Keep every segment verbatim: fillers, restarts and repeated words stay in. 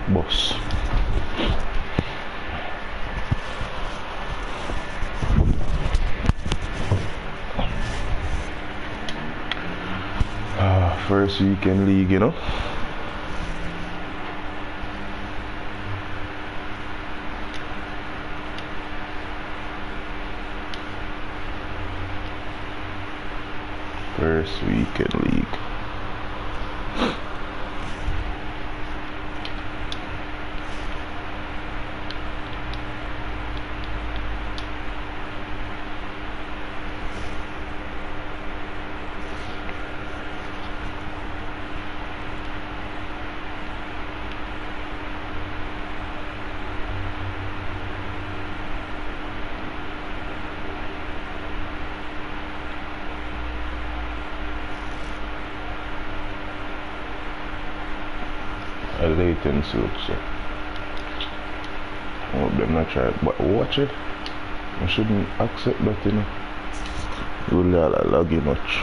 Boss. Ah, first weekend league, you know. First weekend league. A latency looks so. I hope them not try it, but watch it. I shouldn't accept that, you know. Really all laggy much.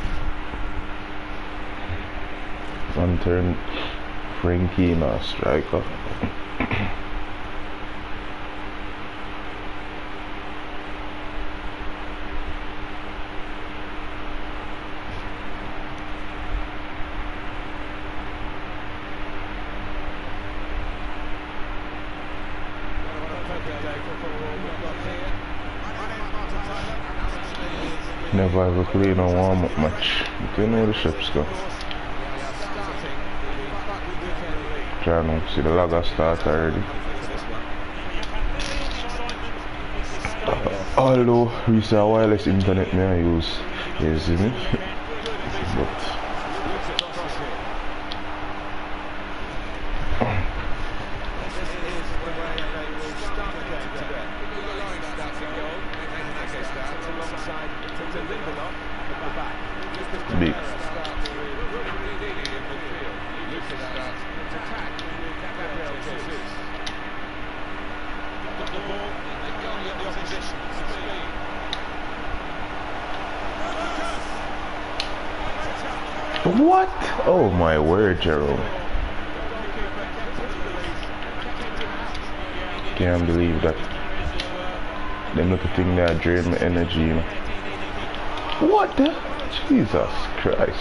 One turn Frankie now striker. Never ever played a warm-up match. But you know the ships go. Trying to see the logger start already. Uh, although we see a wireless internet may I use, you see me? But big. What? Oh my word, Jerome. Can't believe that. Them little thing there drain my energy, you know. What the? Jesus Christ.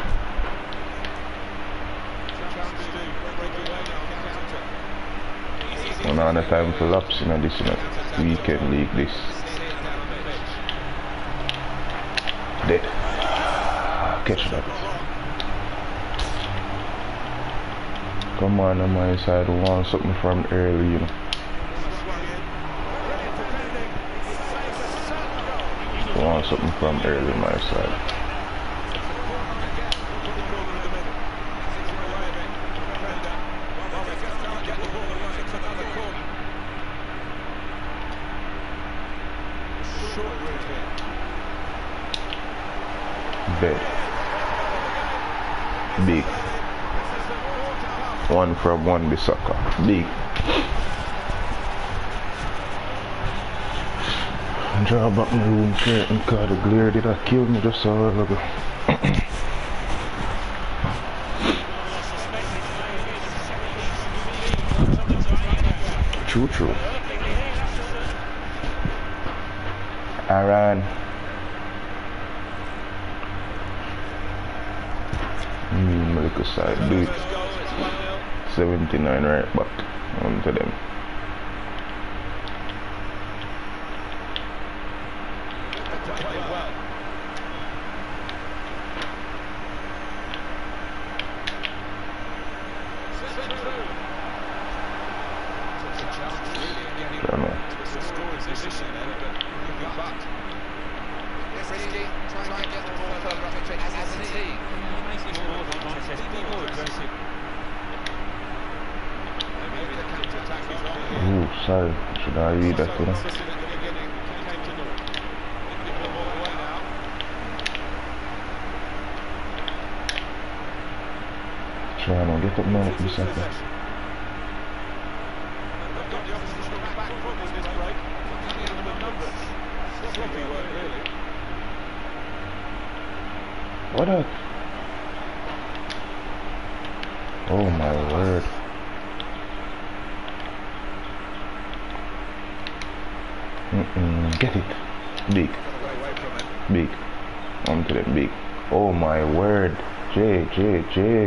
One on the time for laps in this you know, weekend league this. Dead. Catch that. Come on on my side, I want something from early, you know. I want something from early on my side. Dead. Big. One from one Bissaka. Big. Draw back my room curtain because the glare did that kill me just a while ago. True, true. Aaron. Mm, Malika side, do it. seventy-nine right back onto them. Ooh, sorry, should I read that, you know? Trying to get up now for a second. What up? Oh my word. Get it. Big. Big. Onto them big. Oh my word. J, J, J.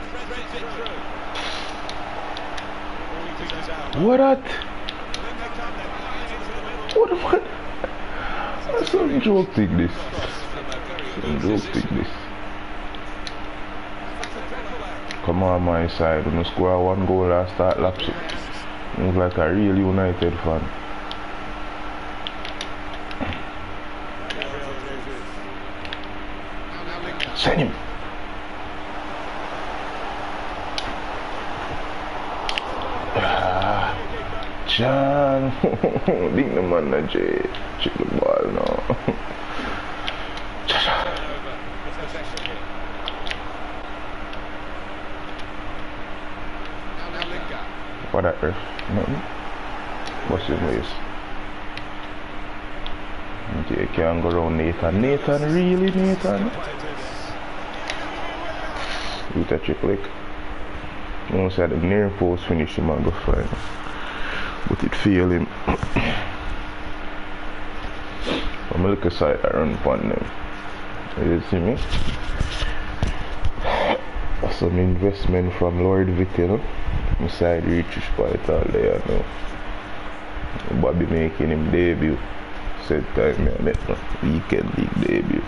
What that? What the fuck? That's some joke thing this. Some joke thing this. Come on my side. When you score one goal and start lapsing. Look like a real United fan. Send him. Ah, John. Ding the man na J. Check the ball now. What that ref? Nothing. What's his waist? Okay, can't go around Nathan. Nathan, really Nathan? With a trick lick. Once had the near post finish him and go fine. But it failed him. I'm look aside I run upon them. You see me? Some investment from Lord Vittel. My side reaches quite all there now. Bobby making him debut. Said time me on it. Weekend league debut.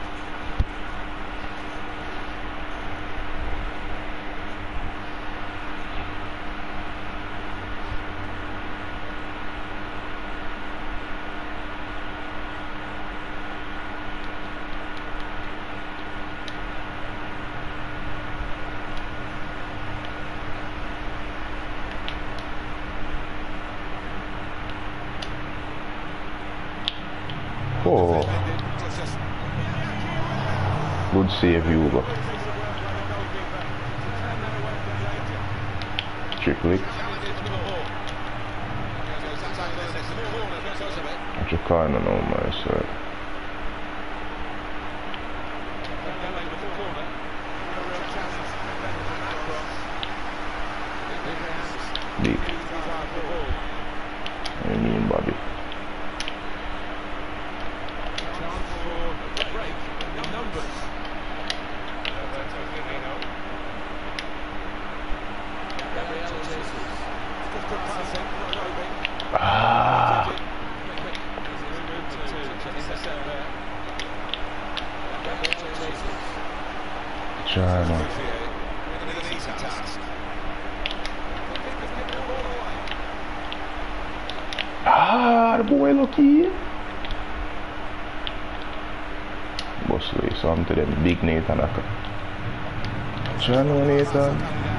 Oh, good save, Hugo. Trick Chicano no my side. Big. I mean Bobby. Ah. China. Ah, the boy lucky. Bosley, some to them big Nathan. China Nathan.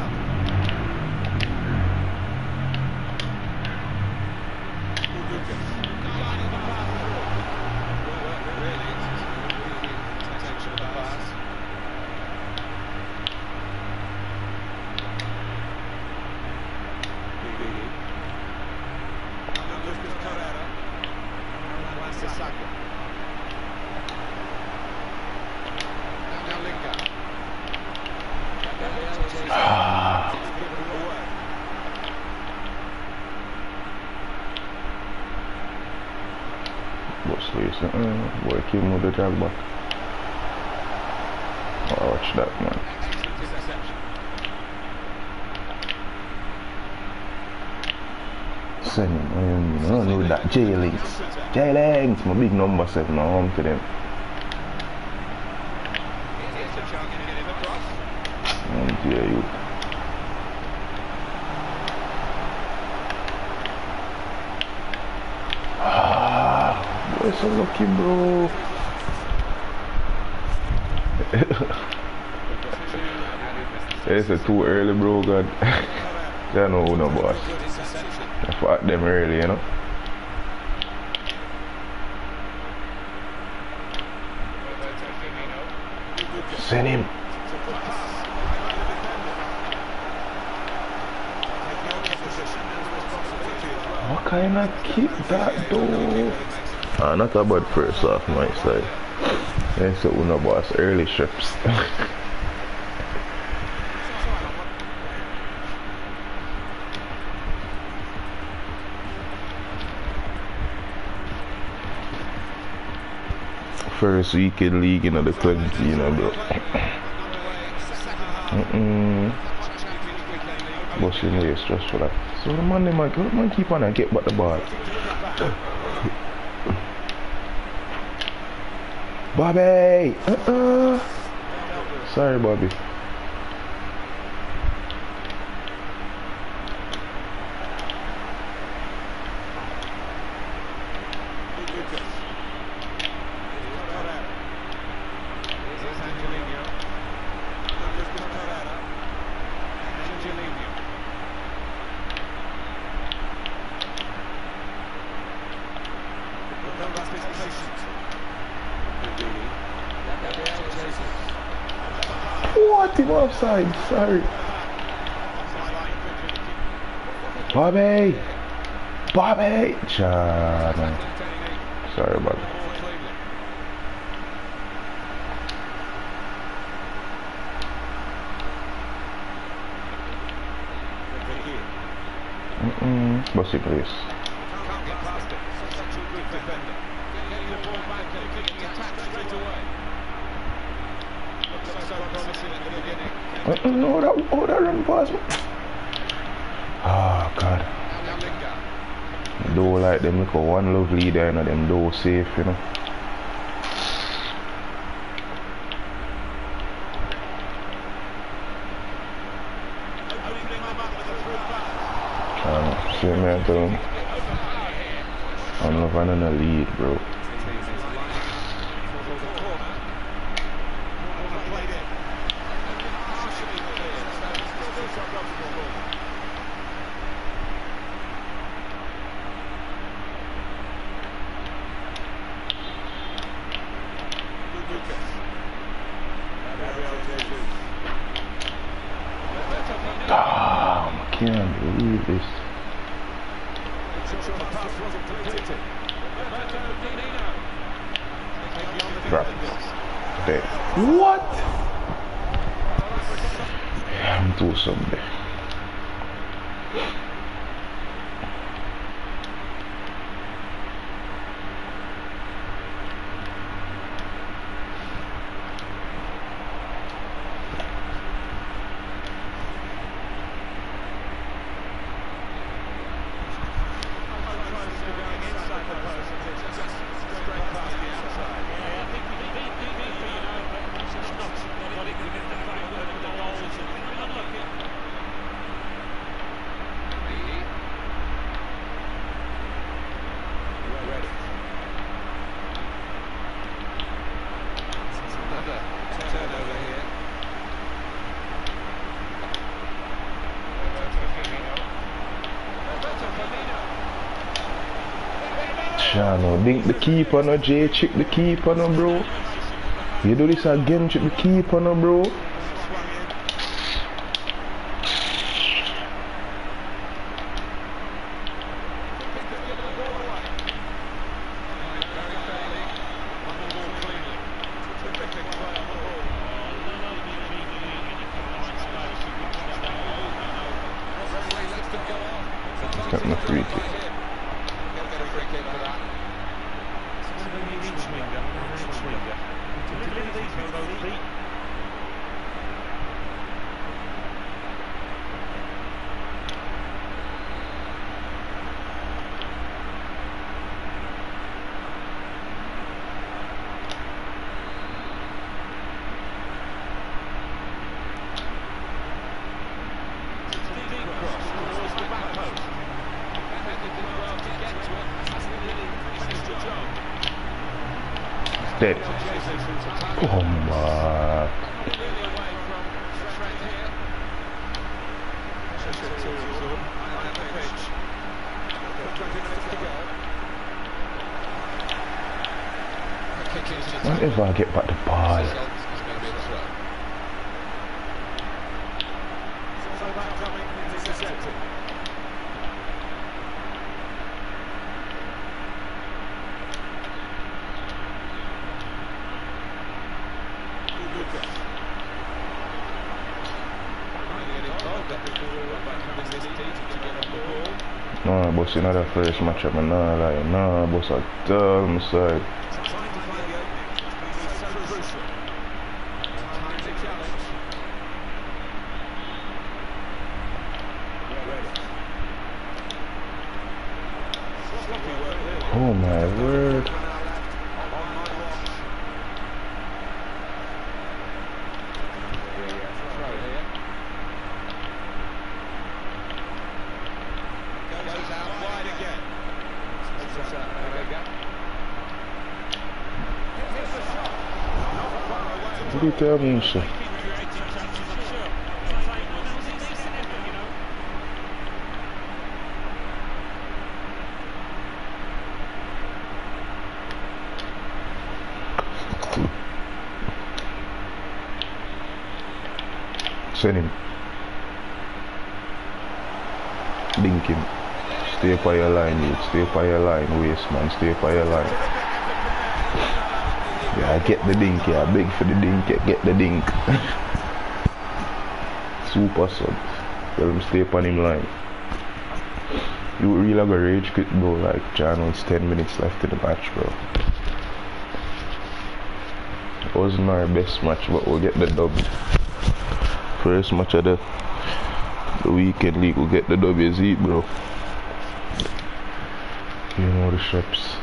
Uh, work him with the drag back. Oh, watch that, man. Send him, um, I don't know that. J-Links. J-Links, my big number seven, I'm home to them. Oh, dear you. You're so lucky, bro. It's too early, bro. God, they know who no boss. I fought them early, you know. Send him. What kind of kick that, though? Ah, not a bad first off my side. Yes, so Uno boss early strips. First weekend league in the club, you know, bro. Mm-mm. Busting way stressful like. So the man, man, the man keep on and get back the ball. Bobby! Uh-uh. Sorry, Bobby. What? Him offside. Sorry. Bobby! Bobby! John. Sorry, Bobby. Mm-mm. Bossy place. Uh-uh, no, that, oh, that run past me. Oh, God. Don't like them, look at one love leader, you know, them do safe, you know. Um, see me, I tell them. I'm not running a lead, bro. Damn, I can't believe this. Drop. There. What? I'm too something. No, dink the keeper, no, Jay, check the keeper, no, bro. You do this again, check the keeper, no, bro. Got my free kick. Dead. Oh my. Whenever I get back the ball. No, boss, another first match up, no, like, no, boss, I tell him, side. Oh my word. What do you tell me, sir? Send him. Dink him. Stay up on your line, dude. Stay up on your line, waste man. Stay up on your line. Yeah, get the dink, yeah. Big for the dink, yeah. Get the dink. Super sub. Tell him stay up on him line. You really have a rage quit, bro. Like, John, it's ten minutes left in the match, bro. It wasn't our best match, but we'll get the dub. First match of the, the weekend league, we'll get the W Z, bro. You know the shops.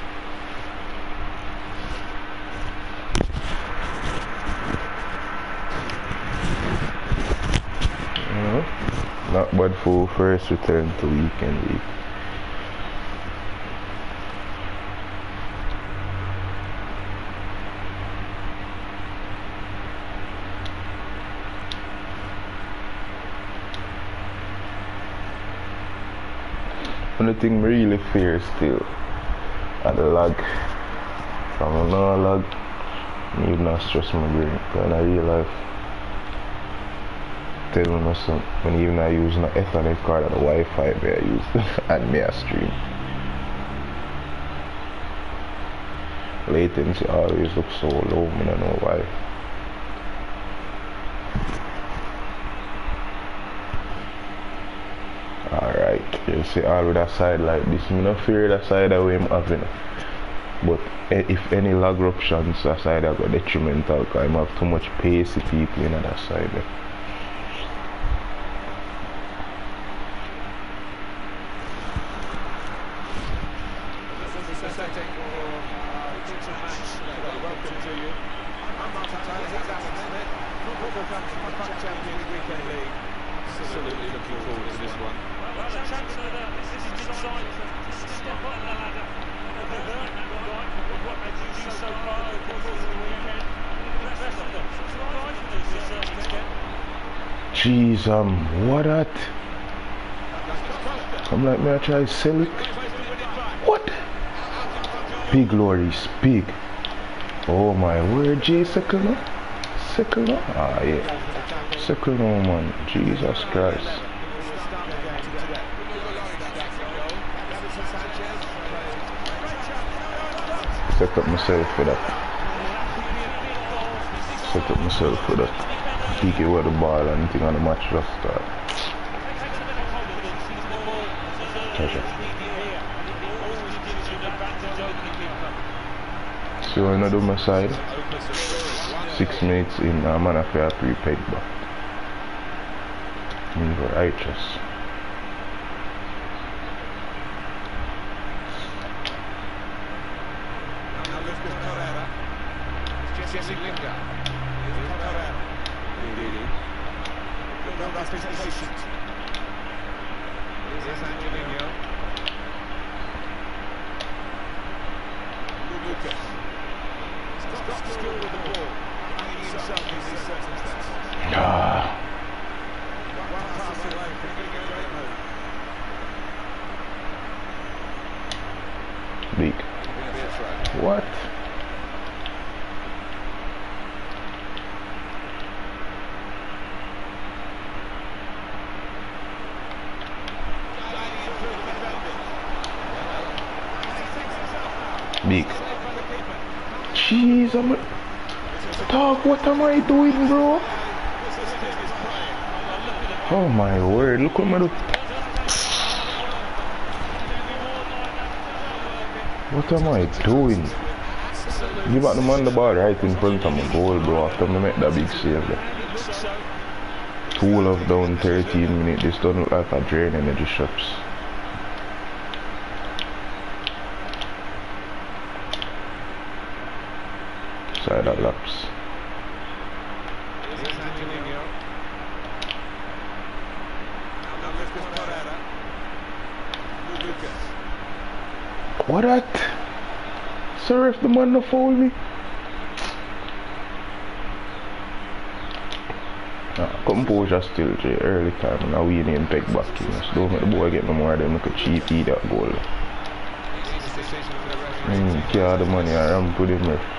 You know, not bad for first return to weekend league. Only thing really fear still at the lag. From a no lag, I need not stress my brain. Because in real life, tell me nothing. When even I use an Ethernet card and the Wi-Fi I use and me a stream. Latency always looks so low, I don't know why. Alright, you see all with a side like this, I'm not fear that side away I'm having. But if any lag eruptions aside I got detrimental because I have too much pacey people in that side there. Jeez, um, what at? I'm like, may I try to sell it? What? Big lorries, big. Oh my word, J Circle no? Circle no? Ah, yeah. Circle no, man. Jesus Christ. Set up myself for that. Set up myself for that. Peek it where the ball and anything on the match just start. Treasure. So when I do my side, six minutes in, I'm gonna feel prepaid back. I'm righteous. Jesse Lingard. That's his patient. Here's Angelino. Lucas. He's got skill with the ball. Hanging himself in these circumstances. Ah. One pass away from being a Big. great move. What? Big. Jeez, I'm a... Dog, what am I doing, bro? Oh my word, look what I'm doing. What am I doing? Give back the man the ball right in front of my goal, bro, after I make that big save there. Two of down thirteen minutes, this don't look like a drain energy shops. outside that laps. Here's Angelino. Now Lucas Torreira. Lucas. What that? Sir, if the man no foul me. Nah, composure still, Jay. Early time. Now we need peg back. You know. So don't make the boy get no more. Then make a cheap eat that goal. Mm, care the money I ram put him ref.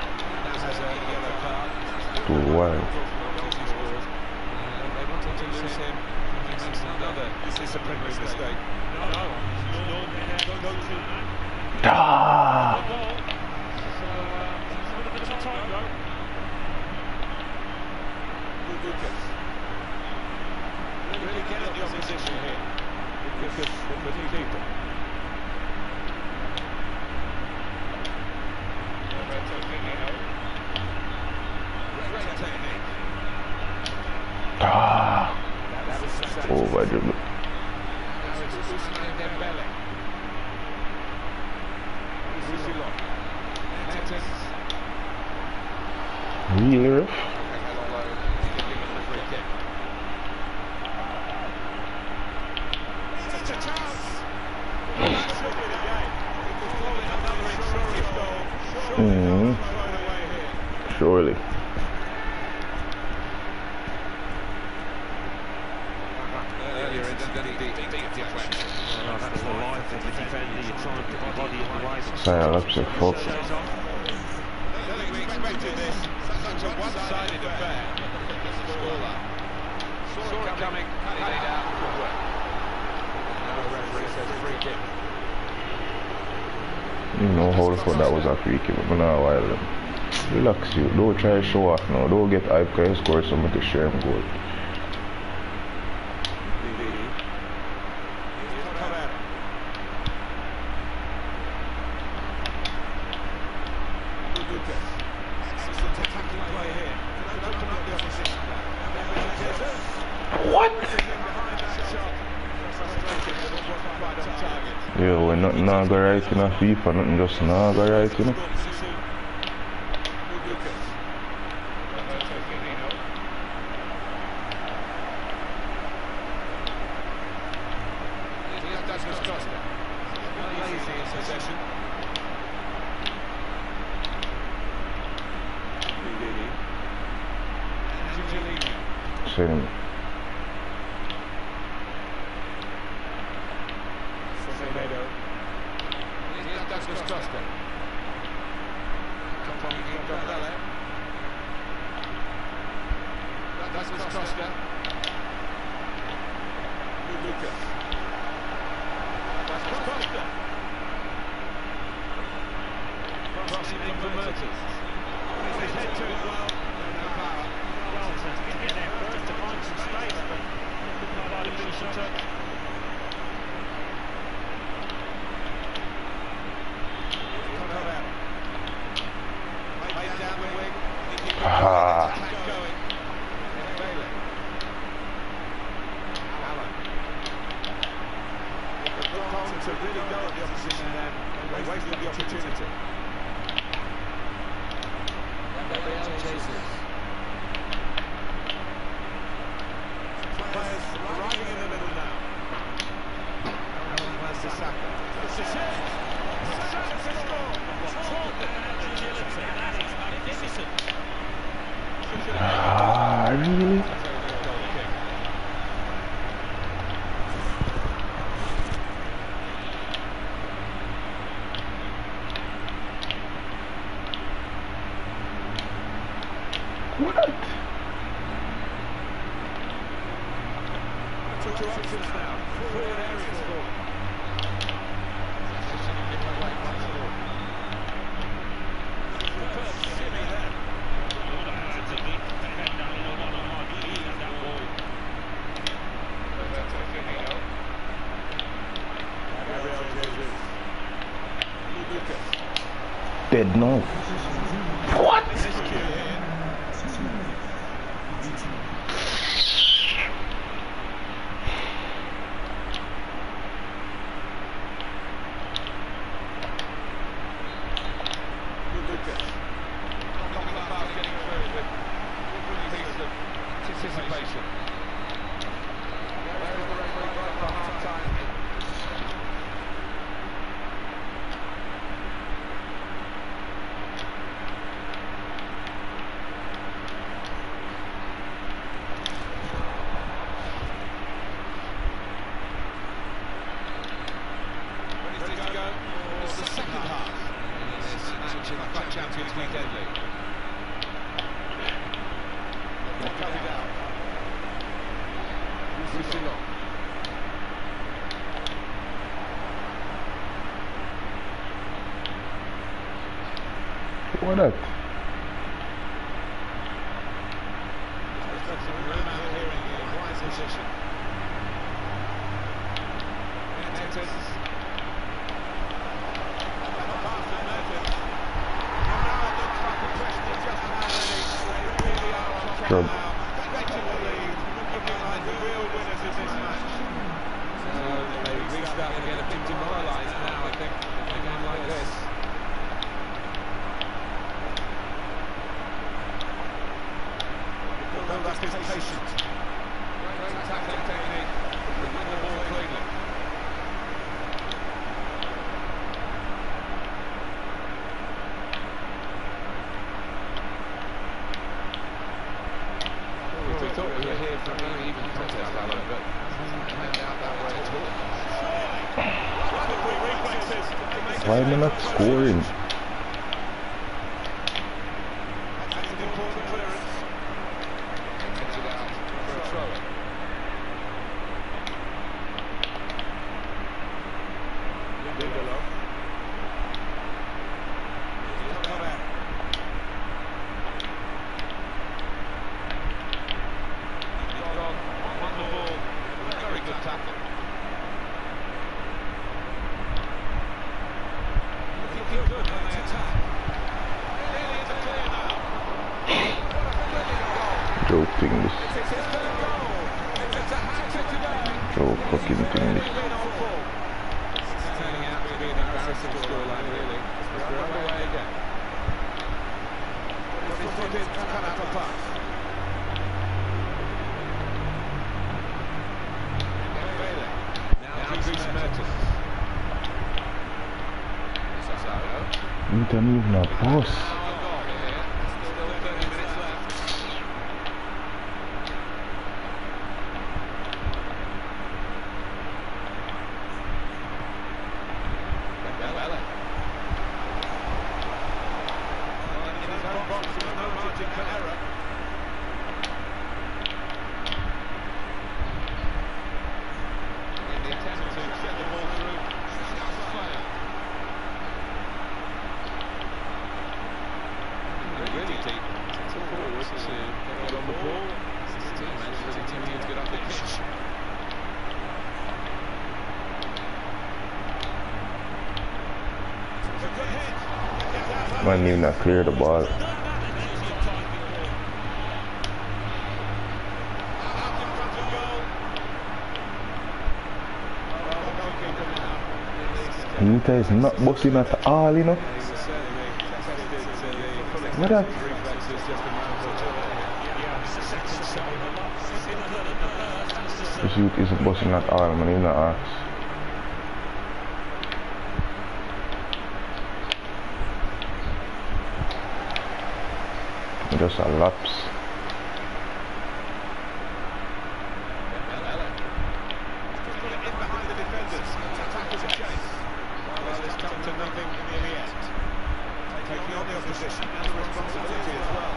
Too wild. Ah! Really get at the opposition here. Because the keeper. Great technique. Ah! Over dribble. Now it's Ousmane Dembele. Roussillon. Mertens. Really ref? It's a chance. That should be the game. It was probably another insurance goal. Surely Mm. not thrown away here. Surely. Earlier in the deep deflection. Oh, that's the life of the defender. You try and put your body in the way. Sorry, I'll upset fuck. I don't think we expected this. Such a one-sided affair. Saw it coming, cut it out. Good work. Now the referee says free kick. You know how the fuck that was a free kick, but now while them. Relax you, don't try to show off now, don't get hype because you score something to share him goal. What? Yo, when nothing not go right in a FIFA, nothing just not go right, you know. Same. Ah. To really go at the opposition there, they wasted the opportunity. Gabriel Jesus. Players arriving in the middle now. Alan Saka. This is it. Saka to score. That is magnificent. Ah, really? What? Two options now. Forward areas for superb shimmy there. Gabriel Jesus. Lucas. Dead no. What? This is cute here. Lucas. in the Club Champions Weekend League. Cut it out. Roussillon. What that? There's got some room out here in the wide position. Mertens. Trump. They reached out and get a bit demoralised now, I think, in a game like this. Build up his patience. Great tackling technique. Win the ball cleanly. We thought we were here for a very even contest, Alan, but it hasn't turned out that way at all. Why am I not scoring? That's an important clearance. Gets it out for a throw-in. Lindelof. Correa. On the ball. Very good tackle. Looking good when they attack. Really is a clear now. What a brilliant goal. Joe thing this. It's his third goal. It's a hat-trick today. Joe fucking thing this. It's turning out to be an embarrassing scoreline, really. We're underway again. Put his foot in, cut out the pass. Dembele. Now Dries Mertens. Sissoko. You don't even know boss. Now a goal here. Still thirty minutes left. Dembele. In his own box, there's no margin for error. In the attempt to get the ball through, shouts failed. Really deep. It's all forward to get on the ball. This team managed to continue to get up the pitch. It's a good hit. Man, you not clear the ball. Out in front of goal. Well, the goalkeeper now. Anita is not bossing at all, you know. He was certainly tested to the What that? reflexes just a moment or two earlier. This youth isn't bossing at all, man. He's not asked. Just a lapse. Dembele. Just put it in behind the defenders. Attackers a chase. Well, it's come to nothing in the end. Taking on the opposition and the responsibility as well.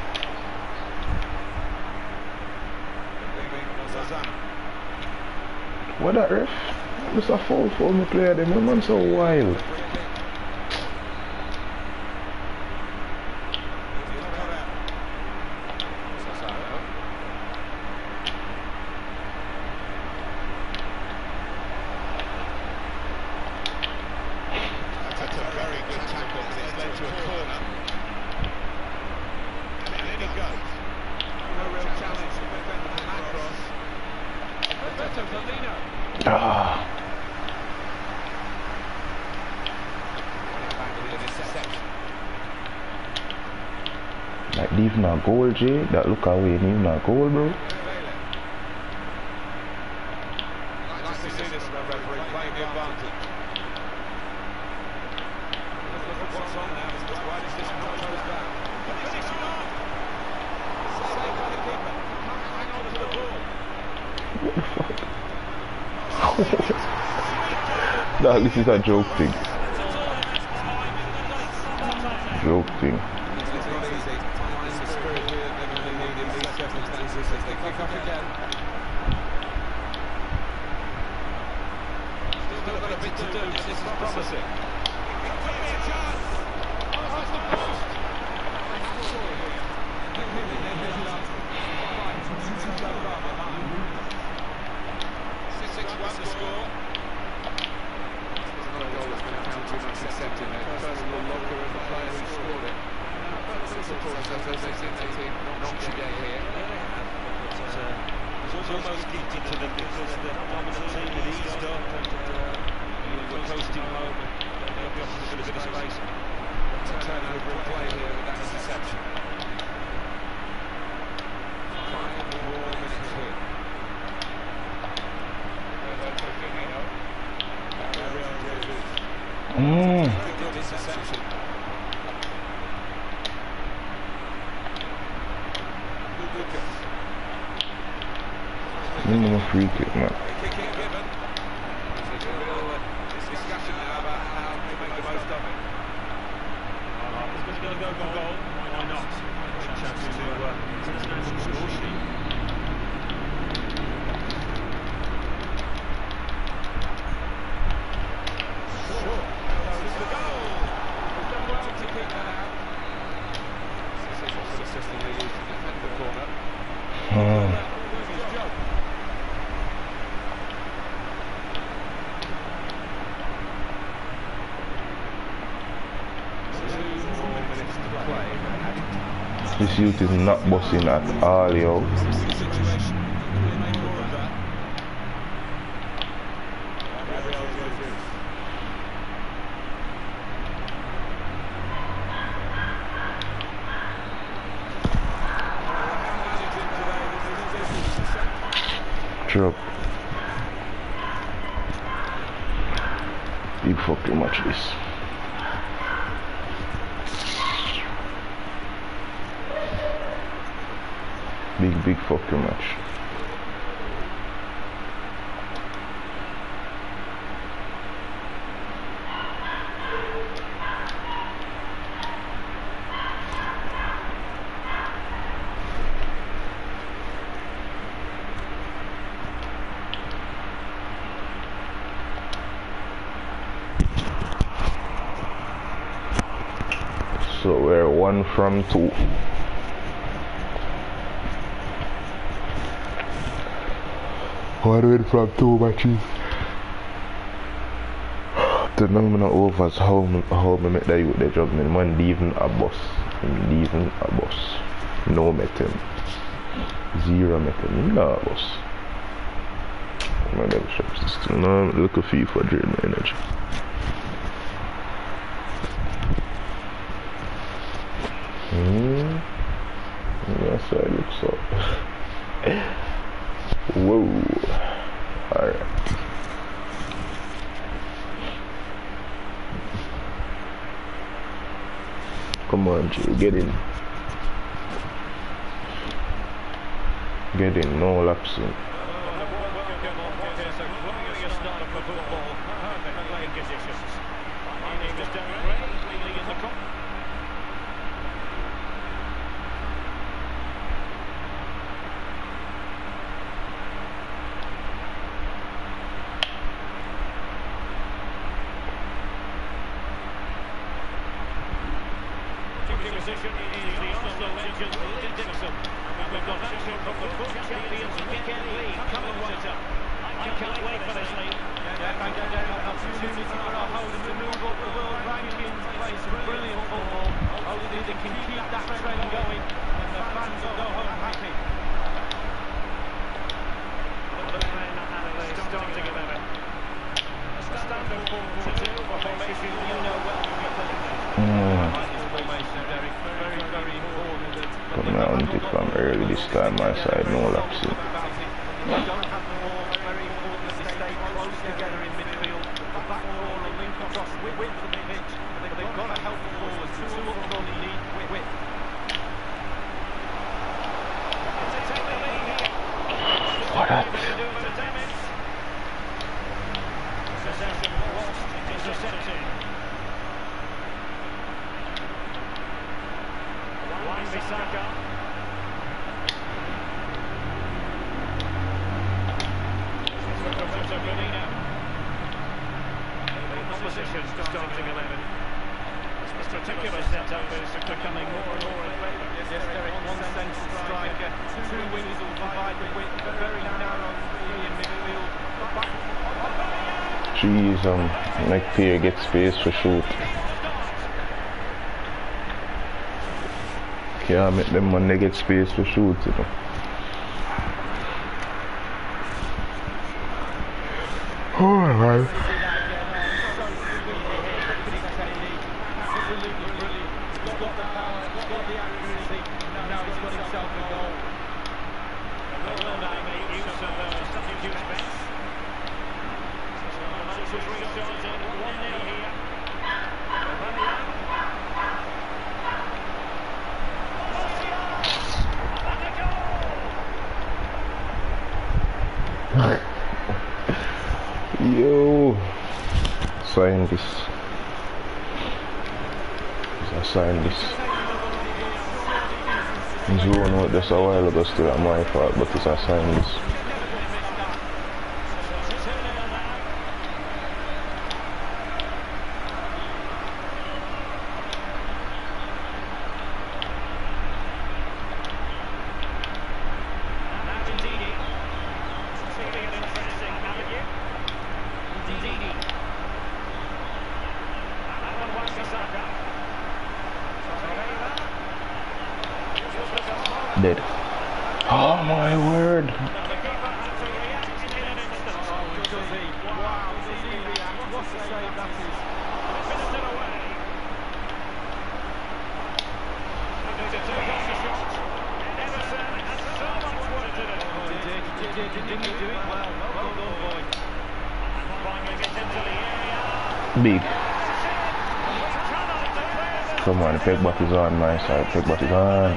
Leaving Lozano. What that ref? This a foul for me player. Them man so wild. Free kick. Correa. Sissoko. That's a very good tackle, but it's led to a corner. And in it goes. No real challenge to defend from that cross. Roberto Firmino. Ah, Running back with an interception. like even a goal, Jay. That look away, even a goal, bro. Like to see this referee playing the advantage. Look at what's on now. Why does this not close back? But finish it off! Saved by the keeper. Hang on to the ball. What the fuck? Nah, this is a joke thing. joke thing. It's not easy. Find the spirit here that they need in these circumstances as they kick off again. Still got a bit to do, but this is promising. six one to score. This is not a goal that's going to count too much except in their personal locker of the player who scored it. Suppose as they think they team notch again here. It's almost gifted to them because the dominant team had eased up and uh, were coasting home and gave the opposition a bit of space. To turn over and play here with that interception. Five more minutes here. Mm. Good interception. Lucas. Minimum free kick, man. Kick in given. There's a real uh, discussion now about how to make the most of it. He's going to go for goal. Why not? A chance to uh, to the national score sheet. Sure. It's the goal. We've done well to keep that out. This is also assistingly used to defend the corner. Mm. Doing his job. Two more minutes to play. This youth is not bossing at all, yo. Situation. Really made more of that. Gabriel Jesus. Drop. Big fucking match this. Big, big fucking match. So we're one from two. One win from two matches. The number of overs, how, how me make that you the job, man. Man, leaving a boss. Leaving a boss. No met him. Zero met him. No boss. Man, them shop system. No, look a fee for drain my energy. Hmm. That's how it looks up. Whoa. Alright. Come on, Jay, get in. Get in, no lapsing. Position is the Arsenal legend Lee Dixon. And we've got action from the book champions weekend league coming right up. I can't wait for this league. Yeah, thank you, Dave. Opportunity for our holders to move up the world rankings, play some brilliant football. Hopefully they can keep that trend going and the fans will go home happy. The men and the starting eleven. A standard four four two formation, you know well you'll be playing there. Coming out on it from early this time, my side, no lapsing. They don't have the ball, very important that they stay close together in midfield. The back four will link across width of the pitch, but they've got to help the forwards. The two up front need width. To take the lead here. What that? Possession lost, intercepted. Saka. Roberto Firmino. The opposition starting eleven. This particular setup is becoming more and more in favour. Yes, Derek, one central striker, two wings will divide the width, very narrow three in midfield. Jeez, um, like Pierre gets space for shoot. Can't make them when they get space for shoot, you know. Oh, man. Yo, sign this. I signed this. Zone out just a while ago, still at my fault, but it's a sign this. Dead. Oh my word. Big. Come on, Pegback is on my side. Pegback is on.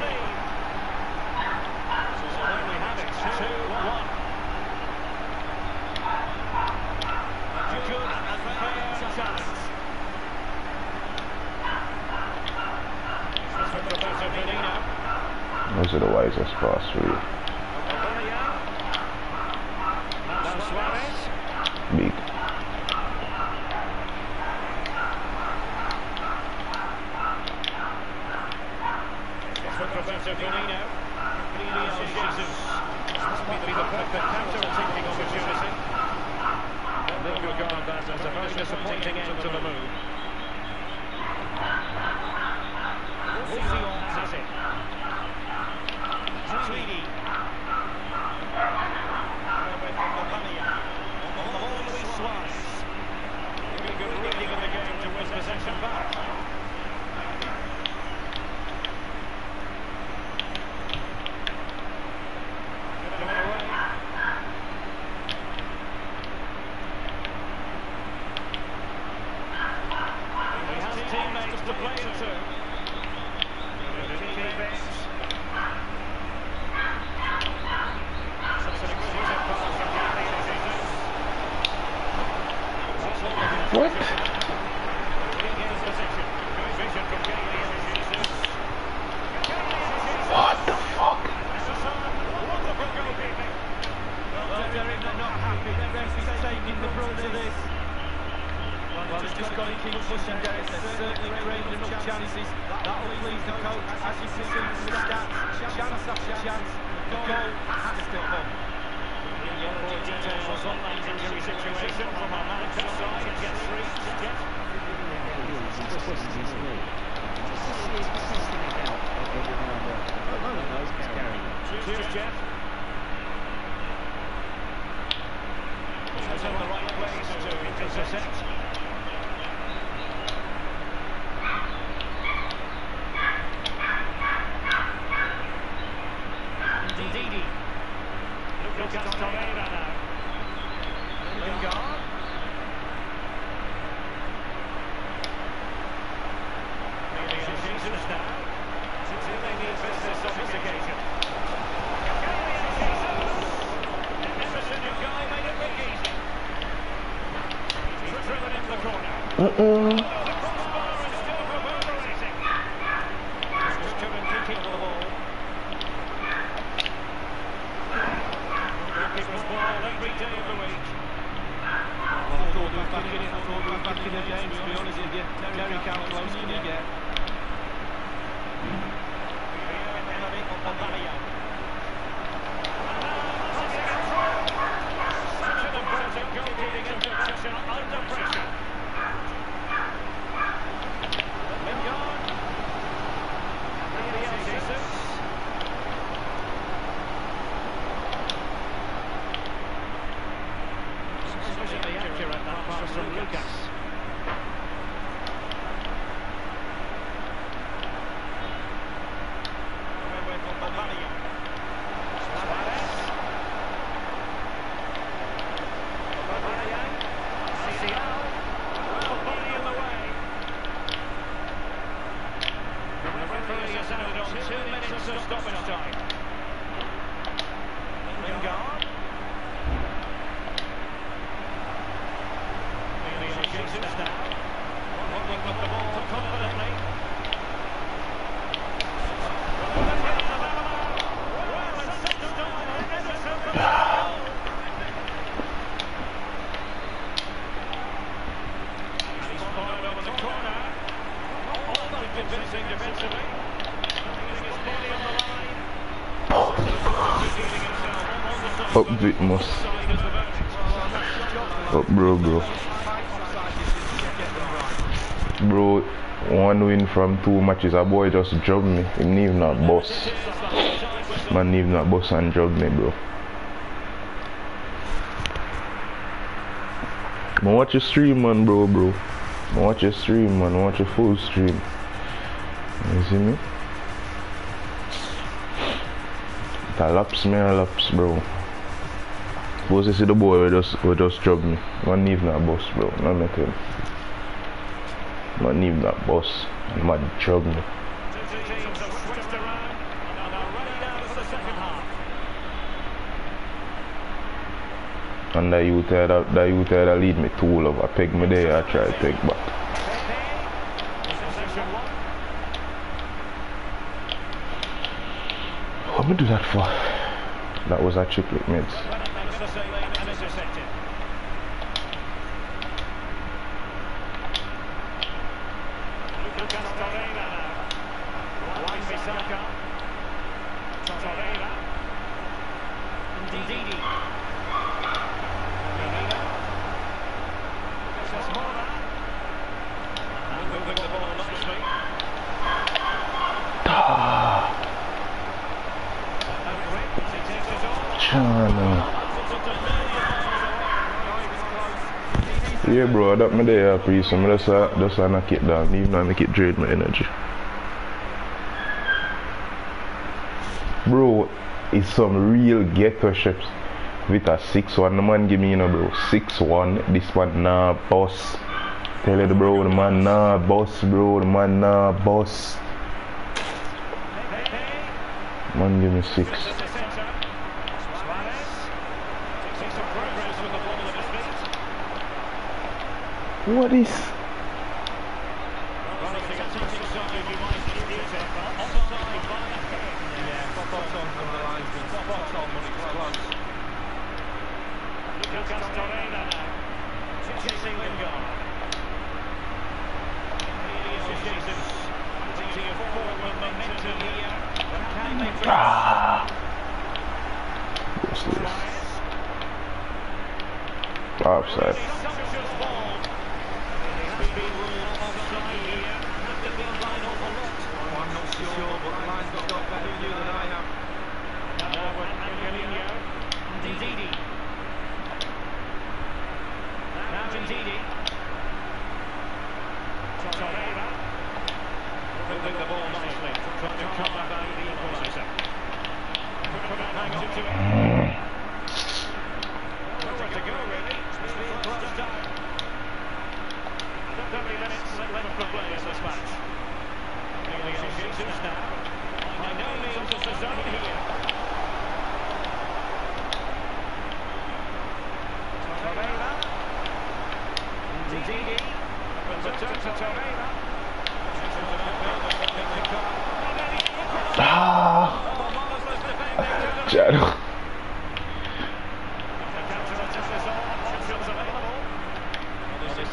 Those are the wisest pass for you. Big. Roberto Firmino. Jesus. This might be the perfect counter-attacking opportunity. They could regard that as a very disappointing end to the move. Roussillon has it. Tweedy. On the ball, Luis Suarez. Really good reading of the game to win possession back. Teammates to play into. What? What the fuck? Derek, they're not happy. They're taking the brunt of this. Well, just, just got to keep pushing, Derek. They're certainly creating enough chances. That'll please the coach. As you can see from the stats, chance after chance, the goal has to come. More details on that injury situation from our manager side. Jeff Reed. Jeff. Cheers, Jeff. He's in the right place to intercept. Ndidi. Lucas Torreira now. Lingard. Jesus now. Do they need business on this occasion? Emerson Guy made it look easy. He's driven in the corner. Uh-uh. The crossbar is still reverberating. Just couldn't keep the ball. back in it, I thought we were back in the game, to be honest with you. Derek, how close can you get? Under pressure. Lingard. Gabriel Jesus. Sufficiently accurate, that pass from Lucas. Up bit must. Up bro bro. Bro, one win from two matches, a boy just jugged me. He didn't even not boss. Man even not boss and jug me bro. I watch your stream man bro bro. I watch your stream man, I watch your full stream. You see me? That laps me a laps bro. Suppose you see the boy will just will just jug me. Man even not boss bro, not make him. Man even not boss. And man jug me. And that youth that that youth that lead me too love. I peg me there, I try to take back. What me do that for? That was a triplet mids. Yeah bro, that me there pre so me just uh, just uh, knock it down, even though I make it drain my energy. Bro, it's some real ghetto ships with a six one. The man give me, you know bro, six one. This one nah boss. Tell you the bro, the man nah boss bro, the man nah boss. Man give me six. What is? Ah. What's this? Offside. Ah, Shadow.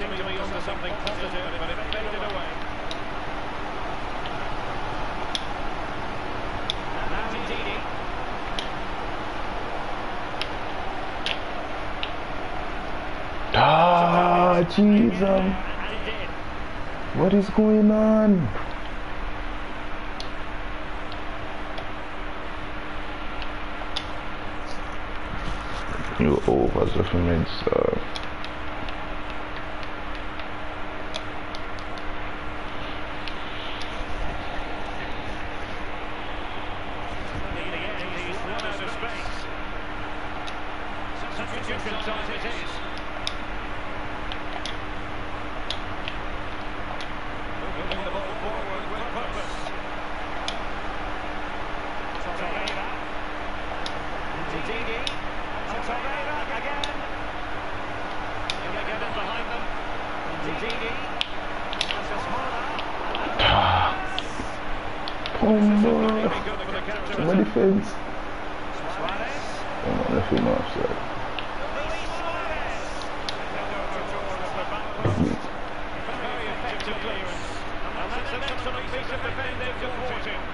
seemed to be onto something positive, but it faded away. Now Ndidi. Ah, jeez, um, And he did. what is going on? You overs of immense. Uh, In the end, he's run out of space. Substitution time it is. Moving the ball forward with purpose. Torreira. Ndidi. Torreira again. Can they get in behind them? Ndidi. oh no, Good for the counter. my defense. Suarez. Oh no, left him offside. Luis Suarez. Very effective clearance. And that's an excellent piece of defending to thwart him.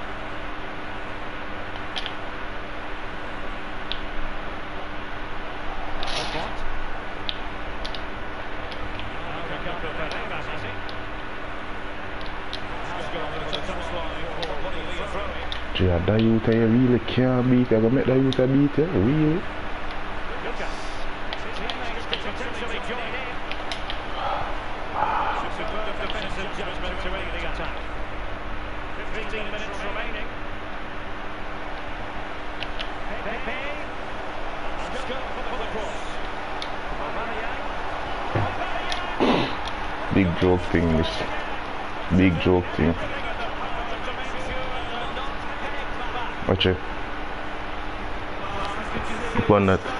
Ricardo Pereira, has he? Has gone over the touchline for what will be a throw-in. Gee, that youth you really can't beat. I'm gonna make that youth beat you, really? Lucas. Teammates could potentially join in. Superb defensive judgment to end the attack. fifteen minutes remaining. Pepe. And scored for the cross. Aubameyang. Big joke thing, this. Big joke thing. Watch it. Look on that.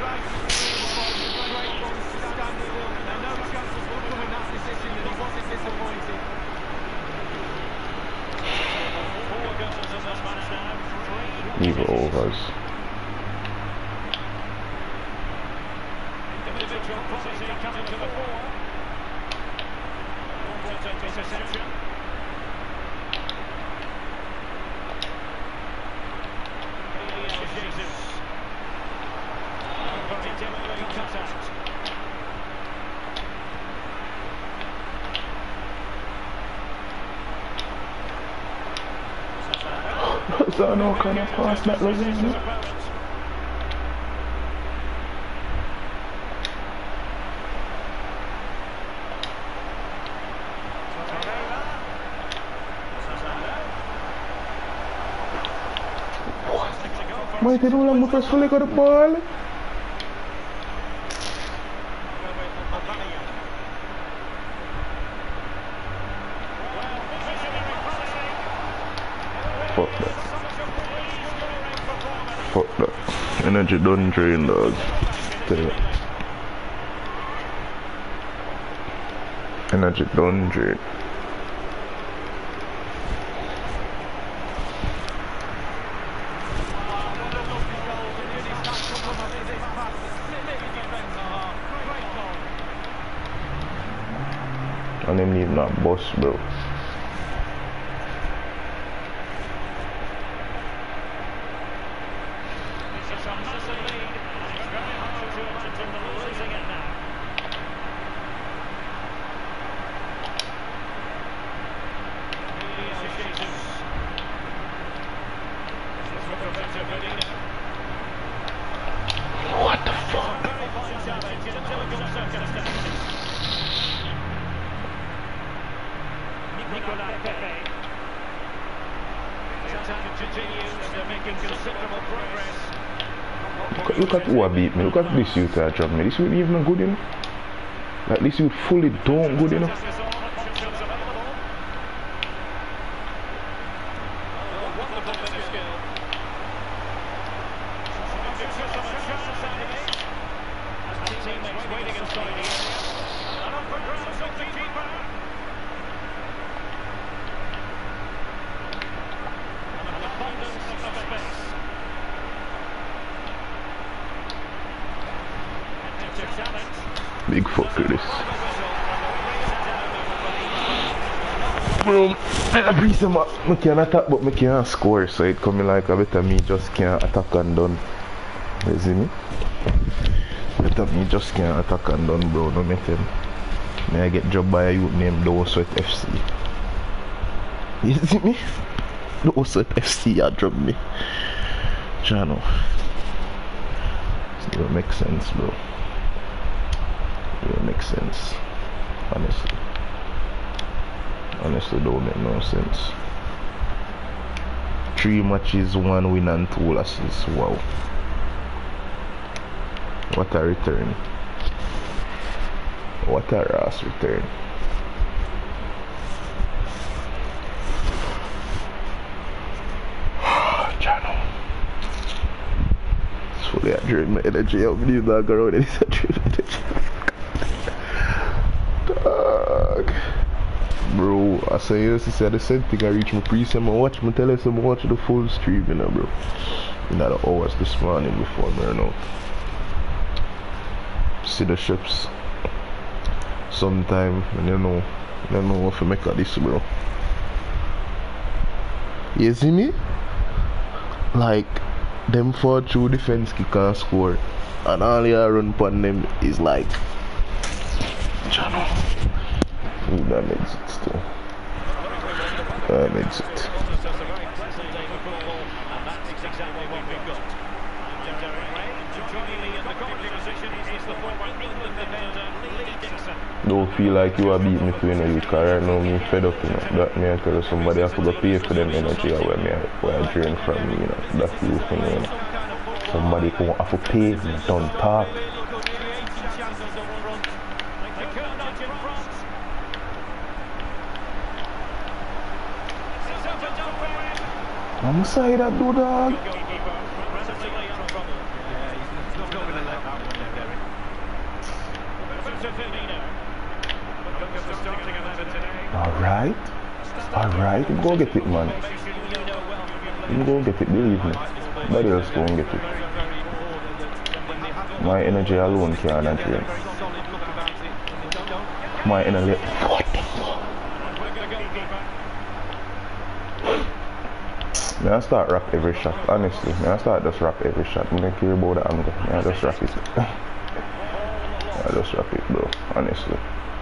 Leave it overs. Individual quality coming to the fore. Interception. Jesus. Very contact. So no kind of pass that was in. Why did you long first fully got the ball? Fuck that. Fuck that. Energy done drain, dog. Tell you. Energy done drain. And them need not boss, bro. It's a massive lead, and it's very hard to imagine them losing it now. Jesus. This is Roberto Firmino. What the fuck? Very fine challenge in difficult circumstances. Nicolas Pepe. The attack continues, they're making considerable progress. Look, look at who I beat me. Look at this youth I dropped me. This youth even good enough. Like this youth fully don't good enough. This all options available. Oh, wonderful bit of skill. Gives us some chance out of it. As the teammates waiting inside the area. And up for grabs off the keeper. An abundance of space. It's a challenge. Big fuck with this. Whistle from the Bro, I presume I can attack but I can't score, so it coming like a better me just can't attack and done. You see me? Better me just can't attack and done, bro. No make him. May I get job by a youth named Doe Sweat F C. You see me? Doe Sweat F C a drop me. Channel. It don't make sense, bro. It don't make sense. Honestly. Honestly, don't make no sense. Three matches, one win and two losses. Wow. What a return. What a ass return. Channel. It's fully I drain my energy. I believe that girl already is a drain energy. Dog. Bro, I say yes, I said the same thing. I reach my pre-sem. I watch me tell us I'm watching the full stream, you know, bro. In the hours this morning before me run out. See the ships. Sometime, and you know, you don't know what to make of this, bro. You see me? Like, them four true defense kick and score, and all you run upon them is like, channel. Ooh, that makes it still. That makes it. Don't feel like you are beating me to energy, because right now I'm fed up, you know. That me I tell you, somebody have to go pay for them energy where me where I drain from me, you know. That's you for me, you know. Somebody who have to pay me, don't talk. I'm sorry that do dog. Alright. Alright, you go get it, man. You go get it, believe me. Nobody else go and get it. My energy alone can't drain. My energy. What the fuck? May I start rap every shot, honestly. May I start just rap every shot. I don't care about the angle. May I just rap it. I just rap it, bro, honestly.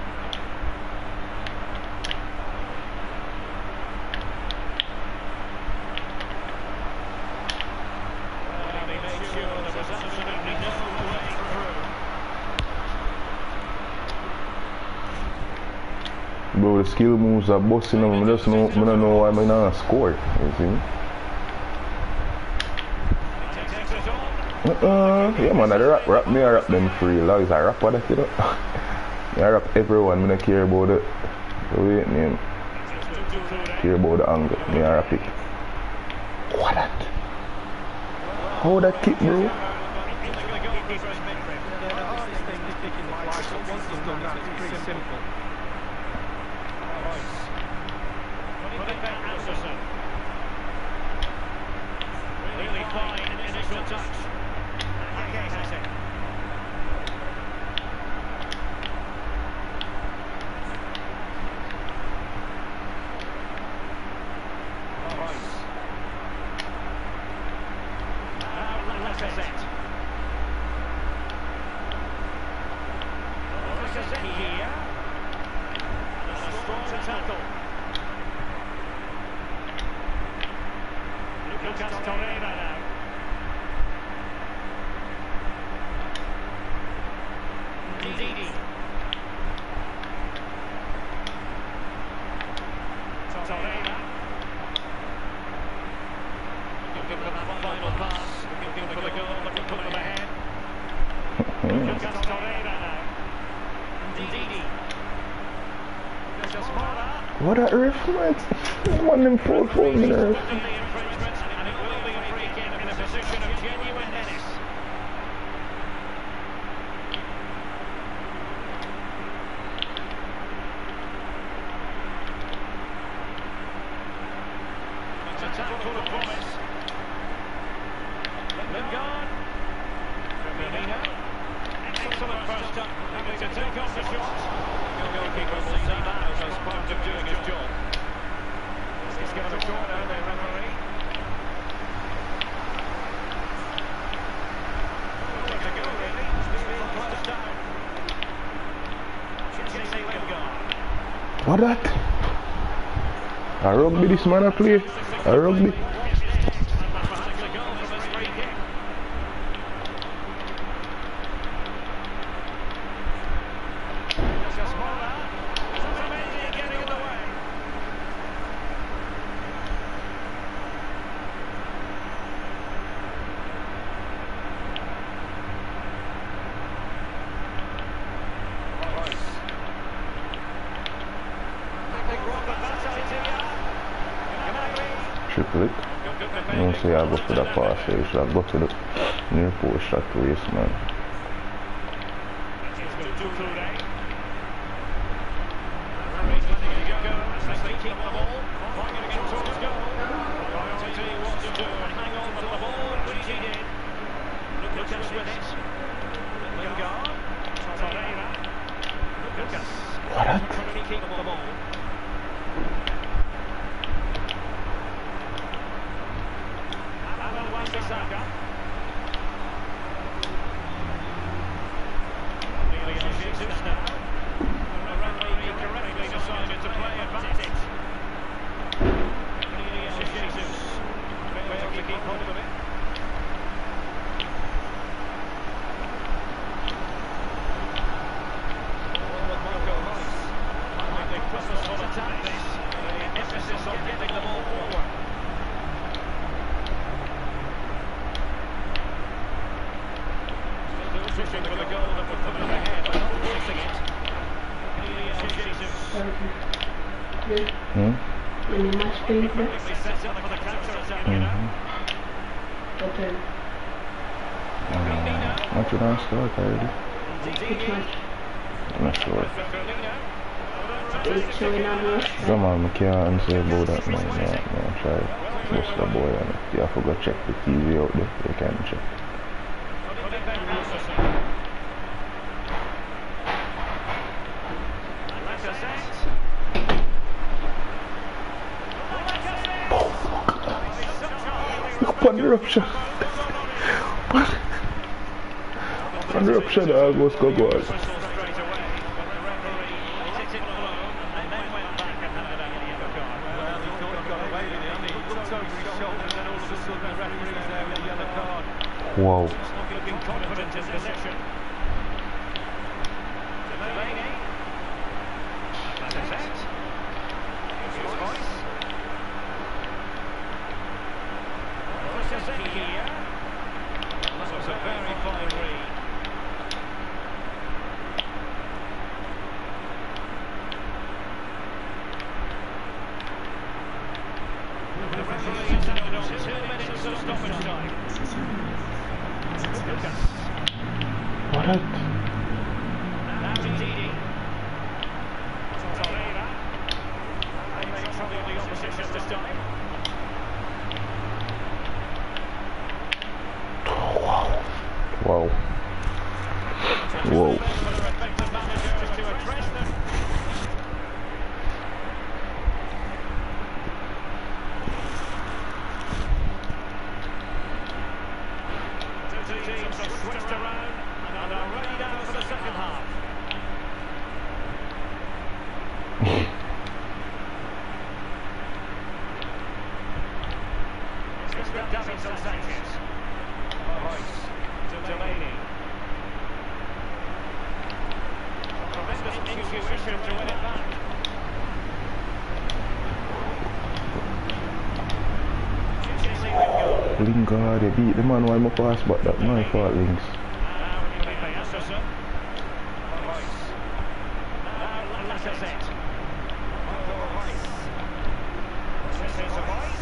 Bro, the skill moves are busting them. I just know, I don't know why I'm not score. You see? Uh-uh. Yeah, man, I rap, rap me, I rap them free. Long as I rap what I see that. I rap everyone, I don't care about it. So wait, name. Care about the angle. Me, I rap it. What that? How that kick, bro? Really fine initial touch. Here. A strong tackle. Lucas Torreira now. Ndidi. Torreira. Give them that final pass. Looking for the goal, looking for them ahead. Lucas Torreira now. Ndidi. Just what a ref, man. One them four four minutes. Excellent first up. To take off the shot. The goalkeeper will see that as part of doing his job. What that? A rugby this man a play? A rugby? Triple it. You don't say I go for the pass here, you should have got to the near post shot to waste, man. Hmm? When you match things there? Mm-hmm. Okay. Uh, what you done start already? Which match? I'm not sure. It's showing on the rest. Come on, I can't answer about that now. No, no, try bust the boy on it. You have to go check the T V out there. You can check. Look the rupture. On the rupture, the almost go go out. Wow. Looking confident in possession. Delaney. That's a set. Here's Royce. Royce here. This was a very fine read. The referee has added on two minutes of stoppage time. What? Now to Didi. Torreira. They make trouble in the opposition this time. Wow. Wow. Whoa. Effective managers to address them. Two teams have switched around and are ready now for the second half. It's with Davinson Sanchez. Royce to Delaney. Tremendous intuition to win it back. Lingard, they beat the man while my pass, but that my fault, Links. Now Felipe Anderson. Royce. Now Lacazette. Marco Royce. This is Royce.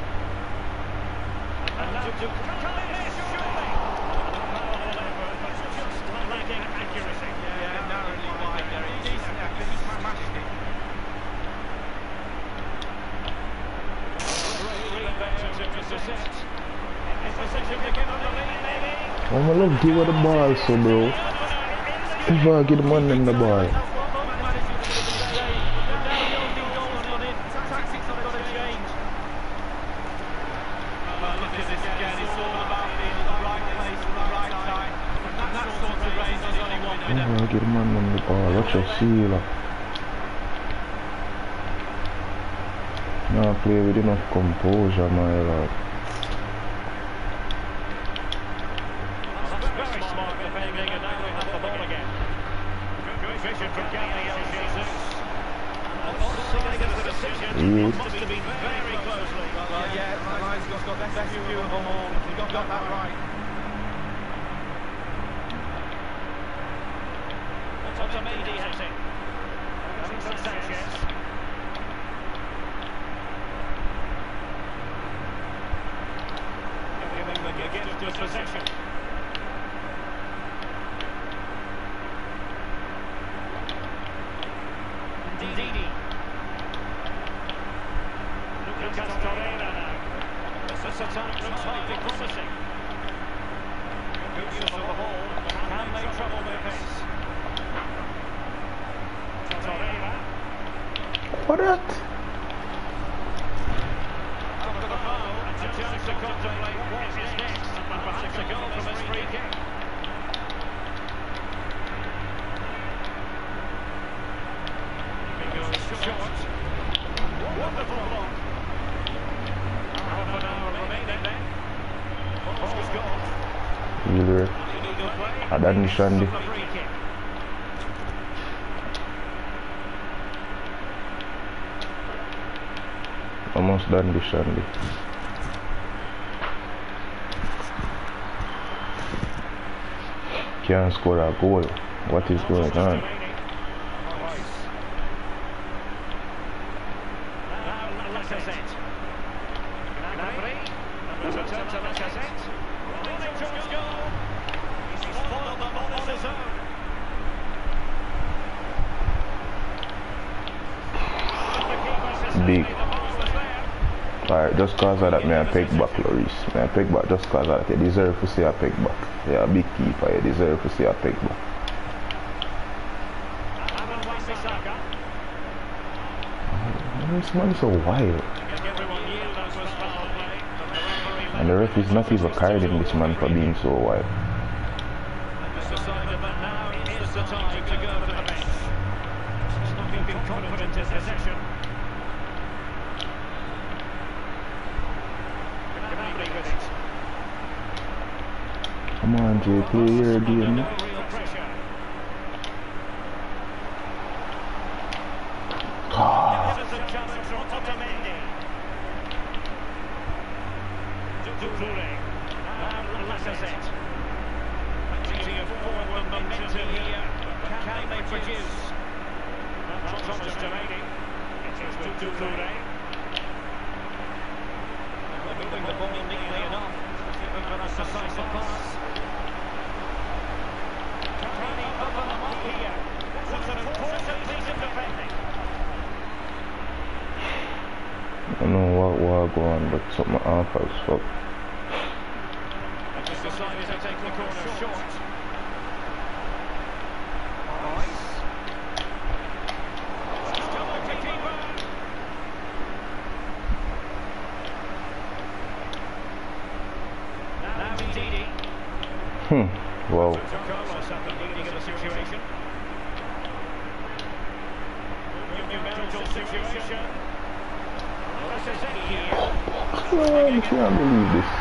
And now to Calais, surely. Powerful effort, but just lacking accuracy. Yeah, narrowly wide there. Decent effort, he smashed it. Great rebound to intercept. In position to give them the lead, maybe. I'm gonna love give her the ball, so bro. If I give the man them the ball. I'm gonna give the man them the ball. Watch your seal. No, play with enough composure, my lord. That's very smart defending, and now we have the ball again. Good vision from Gabriel Jesus. And offside is the decision. Yes. Must have been very closely. Well, yeah, Malay's got the best view of them all. He got, got that right. Otamendi has it. Alexis Sanchez. Giving the gift of possession. Ndidi. Lucas Torreira now. This attack looks highly promising. Good use of the ball. Can they trouble their pace? Torreira. What that? After the foul, a chance to contemplate what is next, and perhaps a goal from his free kick. He goes short. Wonderful block. Half an hour remaining then. Ball's gone. Either. Illegal play. Adan Shandy. The free kick. Almost done this Shandy. Can't score a goal. What is going on? Big. Alright, just cause of that, me I pick back Lloris. Me I pick back just cause of that. You deserve to see a pick back. You're a big keeper, you deserve to see a pick back. This man's so wild. And the ref is not even carding this man for being so wild. Come on, Jay, play your game. Ah. Can they produce? Thomas Delaney. It is with Doucouré. Moving the ball neatly enough. But a decisive pass. Can he open them up here? That's an important piece of defending. I don't know what will go on, but something off as fuck. Just decided to take the corner short. Rice. Still the keeper. Now Ndidi. Hmm. Wow. Carlos at the beginning of the situation. Numerical situation. Oh, I can't believe this.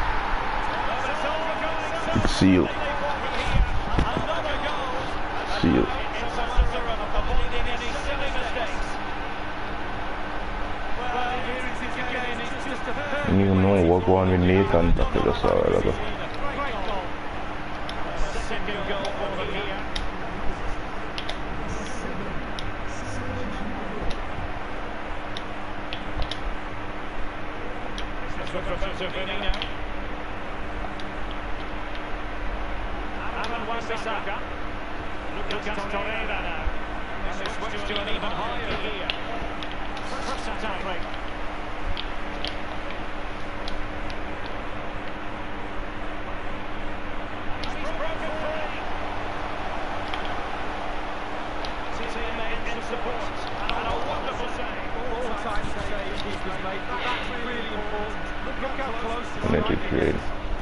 It's sealed. Sealed. I don't even know what going on with Nathan after just a while ago. Second goal for them here. Roberto Firmino. Alan Wan-Bissaka. Lucas Torreira now. And they switch to an even higher gear. Cross attack rate. And he's broken free. Teammate in support. And a wonderful save. All time save keepers made. That's really important. Look how close to Let it create.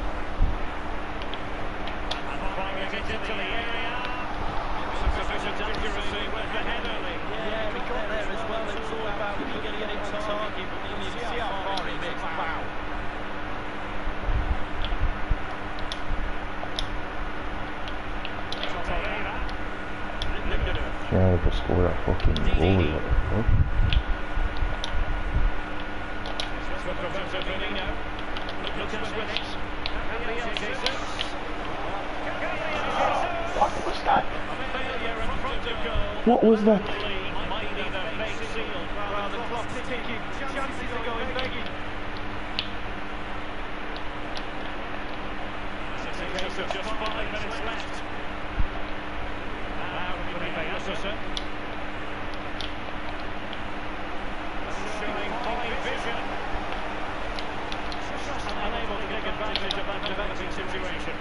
And firing it into the area. Sufficient accuracy with the head early. Yeah, we got there as well. It was all about getting get it on target, but you can see how far he makes the foul. Can't even score that fucking goal. What the fuck? What was that? What was that? Well, the clock's ticking. Chances are going begging. It's a case of just five minutes left. Now Felipe Assusa. Showing high vision. Unable to take advantage of that developing situation.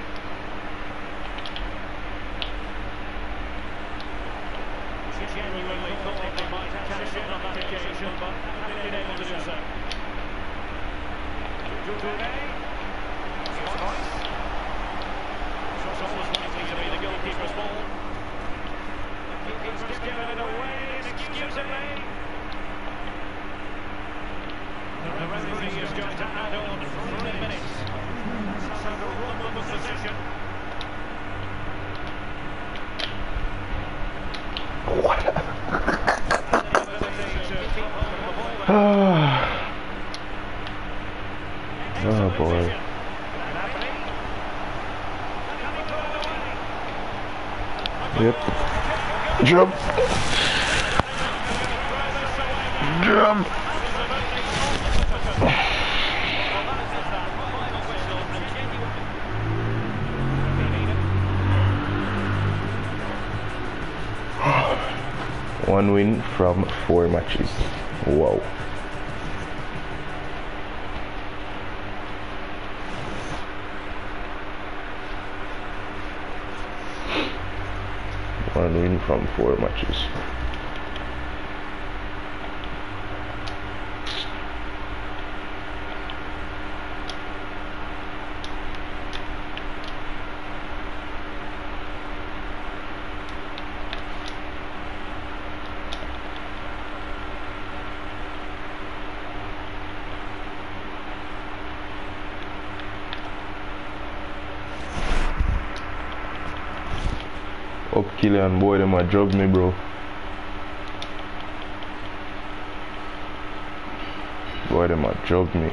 Genuinely thought they might cash in on that occasion, but haven't been able to do so. Touré. It's always likely to be the goalkeeper's ball. The keeper's given it away, inexcusably. The referee is going to add on three minutes. So the run of the position. Oh boy. Yep. Jump. Jump. One win from four matches. Wow. One win from four matches. Up Killian, boy, them a drug me, bro. Boy, them a drug me.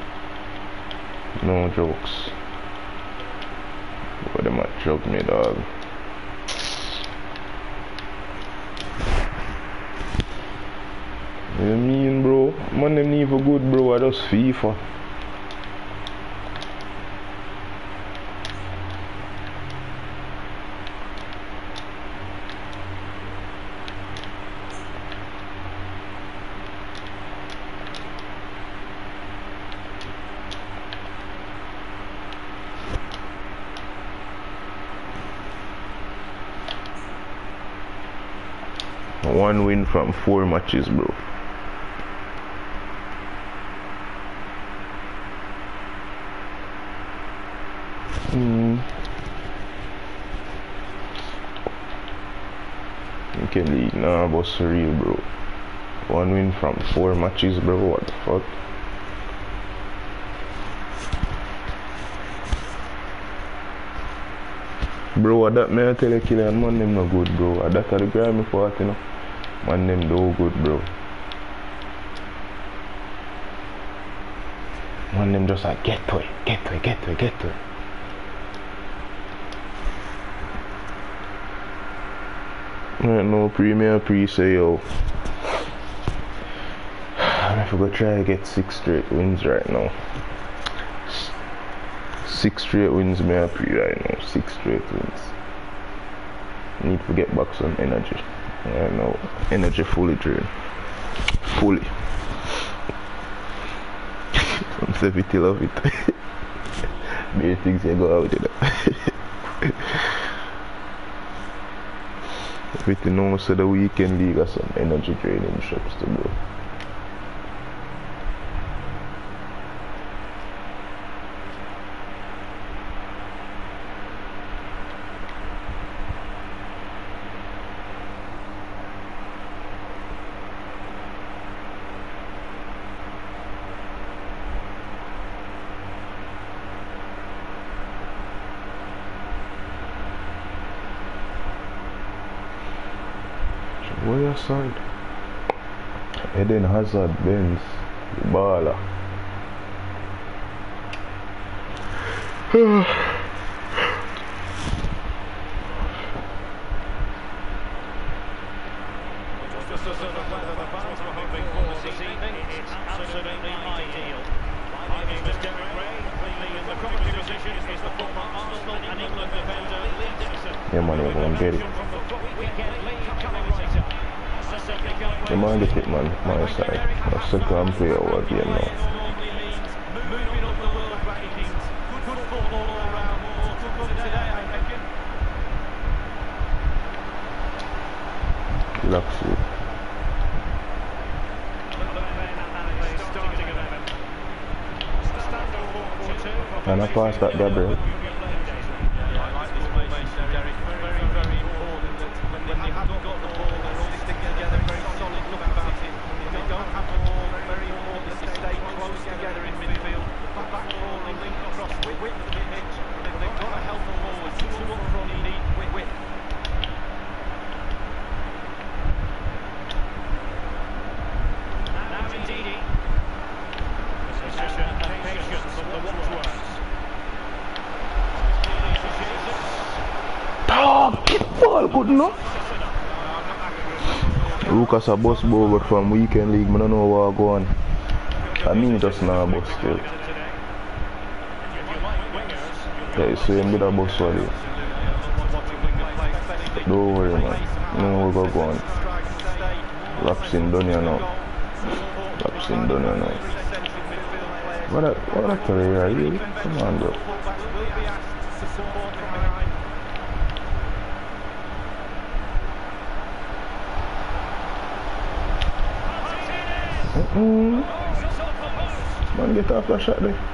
No jokes. Boy, them a drug me, dog. You mean, bro? Man, them not even good, bro. I just FIFA. One win from four matches, bro. Hmm. Okay, league nah, but for real, bro. One win from four matches, bro. What the fuck? Bro, what that man tell you, Killian, man, them no good, bro. What that are the Grammy for it, you know? Man, them no good, bro. Man, them just like, get to it, get to it, get to it, get to it. Right, no premier pre say, yo. I'm if we go try to get six straight wins right now. Six straight wins, me a pre right now. Six straight wins. Need to get back some energy. Right now, energy fully drained. Fully. I'm seventy love it. Many things you go out, you know. Everything now, so the weekend league has some energy draining shops to go. Where your side? Eden Hazard, Benz, the baller. Just as the weather the fans were hoping for this evening, it's absolutely ideal. My name is Derek Ray. In the commentary position is the former Arsenal and England defender Lee Dixon. Yeah, man, we're going to get it. The man get it, man, my side. My second player over game now. Moving up the world rankings. Good football all round. Good today, I reckon. Relax you. And I pass that Gabriel. I like this formation, Derek. Very, very important that when they haven't got the ball, they're all sticking together, very solid look about it. If they don't have the ball, very important that they stay close together in midfield. Back, back ball, they link across width of the pitch. They've got to help the forward. Two up front, you need width. Now Ndidi. Possession and patience of the Watchwords. Oh, get ball good enough. Lucas a bus board from weekend league, I don't know what go on. I mean just now a bus still. Yeah, you see him with a bus for you. Don't worry, man. No, we go go on. Lapsing done you now. Lapsing done you now. What a, what a career, really? Come on, bro. Mm-mm. Man, get off that shot there.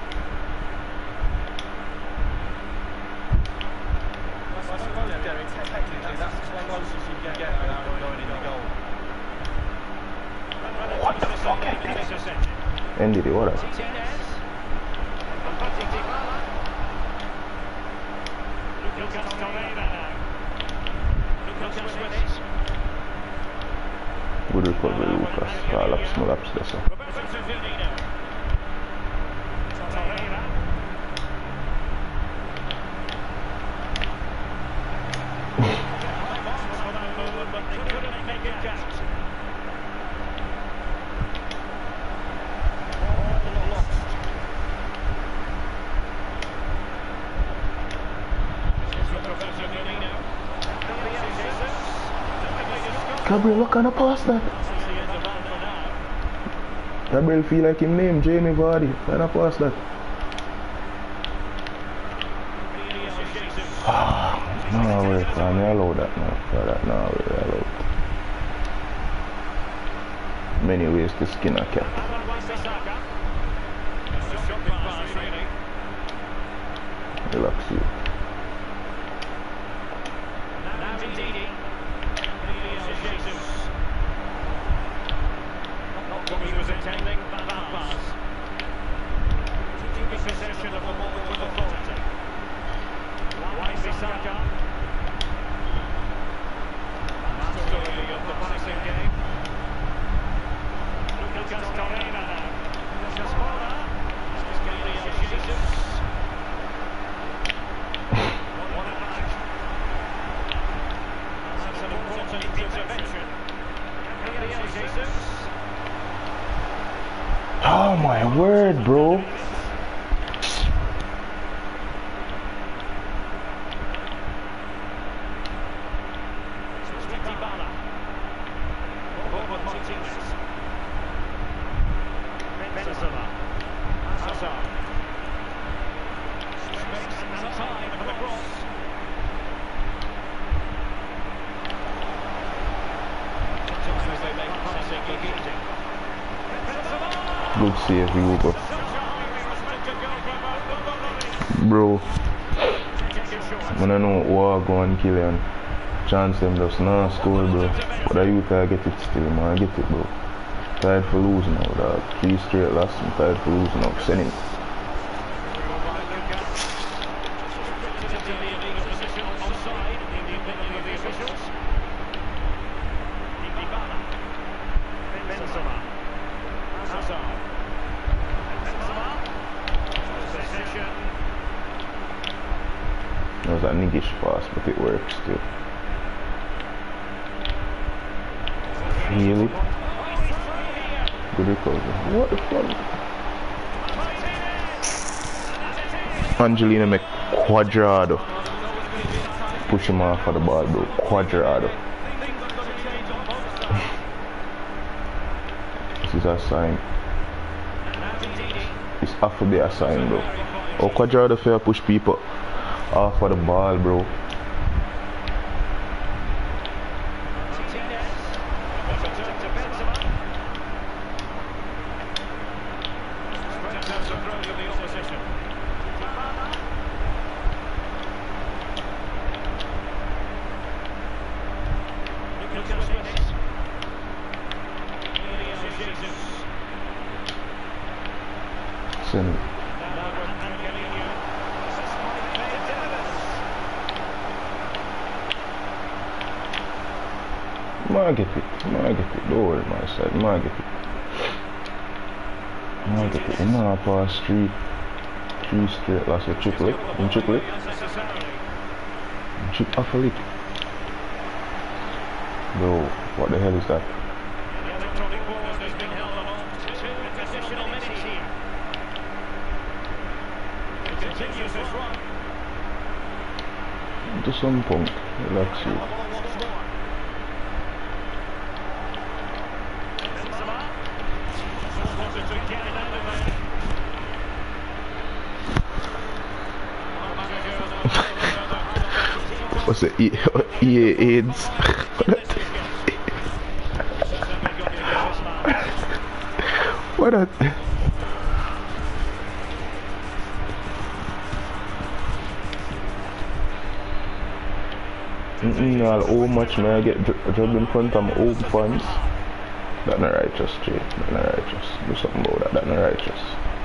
What the fuck? Ended it, what up? Good recovery, Lucas. Ah, laps, no laps, that's all. Gabriel, what kind of pass that? Gabriel feel like him name Jamie Vardy. What kind of pass that? Ah, no way, can I allow that now? For that, no way, I allow it. Many ways to skin a cat. Relax you. He was attending that pass. Taking possession of the ball with authority. Wan-Bissaka. Mastery of the passing game. Lucas Torreira now. Lucas Moura. Gabriel Jesus. What a match. That's an important intervention. Gabriel Jesus. Oh my word, bro. Good save, Hugo. Bro, I don't know what go on Killian. Chance them just not score, bro. But I youth I get it still, man. I get it, bro. Tired for losing now, dog. Three straight last, I'm tired for losing now. Send him. a niggish pass, but it works still. Really? Good recovery. What the fuck? Angelina make Quadrado. Push him off of the ball, bro. Quadrado. This is a sign. It's have to be a sign, bro. Oh, Quadrado fair push people off of the ball, bro. Send it. Might get it, might get it, don't worry my side, might get it. Might get it, you know I pass three, three straight last year, triple it, you triple it. Chip off a lick. Bro, what the hell is that? To some point, relax you. What's it? E A AIDS? What a... Mm-mm, how much may I get drubbed in front of my old fans? That's not righteous, Jay. That's not righteous. Do something about that. That's not righteous.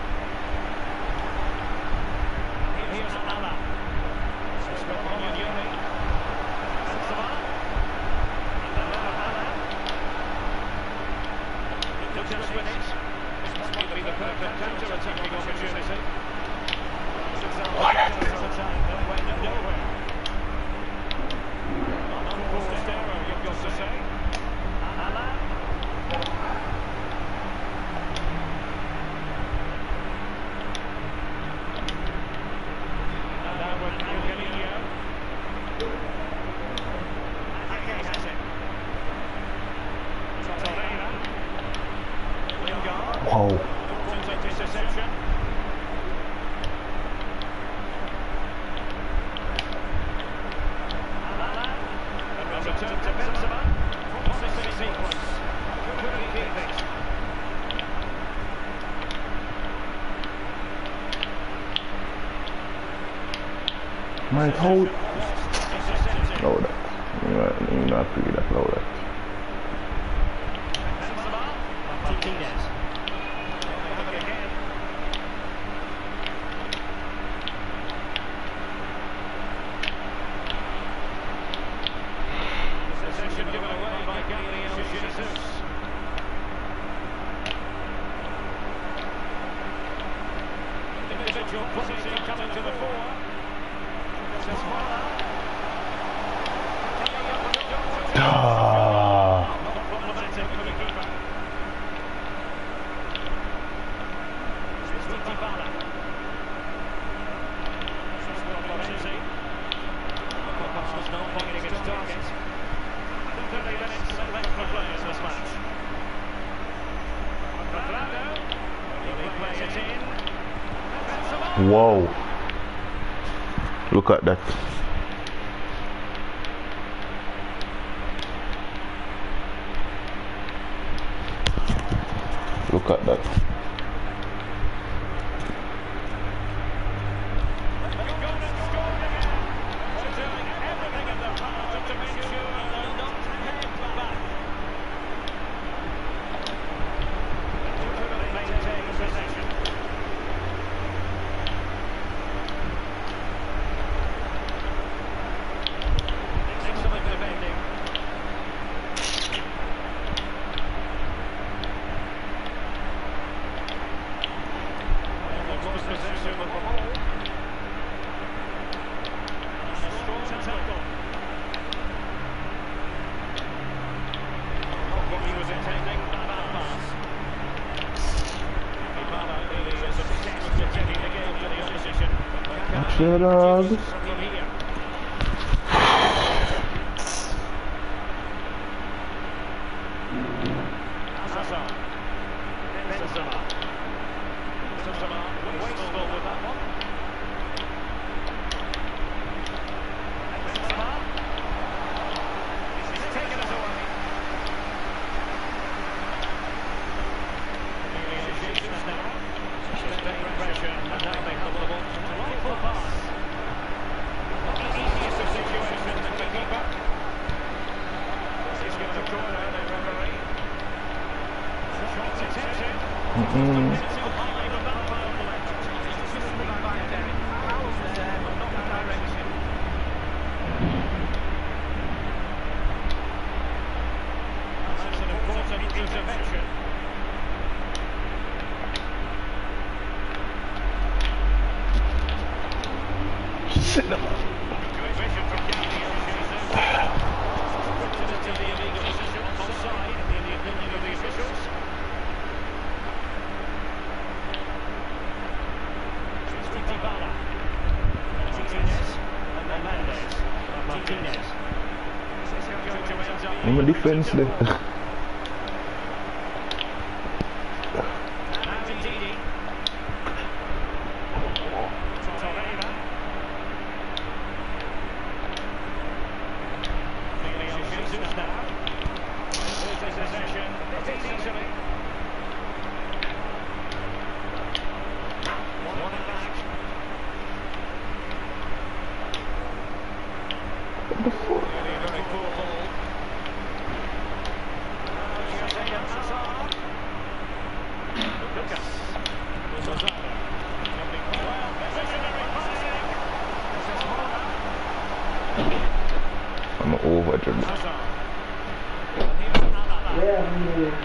Wow. My whole low that. You're not pretty that low that. Coming to the fore. Ah. Whoa. Look at that. Look at that. what he was intending. Bad pass. Dybala really is obsessed with taking the game to the opposition. Shut up. From here. Hazard. Benzema. Benzema wasteful with that one. Benzema. He's taken us away. Jesus now. Sustained pressure, and now they have the ball. Delightful pass. Not the easiest of situations for the keeper. He's given a corner, the referee. Shot attempted. Mm-mm. Too high with that foul left. He's just moving back there. Fouls there, but not the direction. That's an important intervention. Sit down. Good vision from Gabriel Jesus. Put it to the illegal position, offside in the opinion of the officials. It's Dybala. Martinez. And then Mendes. Martinez. This is going to end up... I'm a defense there. Now Ndidi. Torreira. Gabriel Jesus now. Loses possession a bit easily. One it back. Really a very poor ball. Now Eden Hazard. Lucas. Lozano. Jumping well. Visionary passing. This is Horner. I'm over dribble. Hazard. And here's Alaba. Yeah.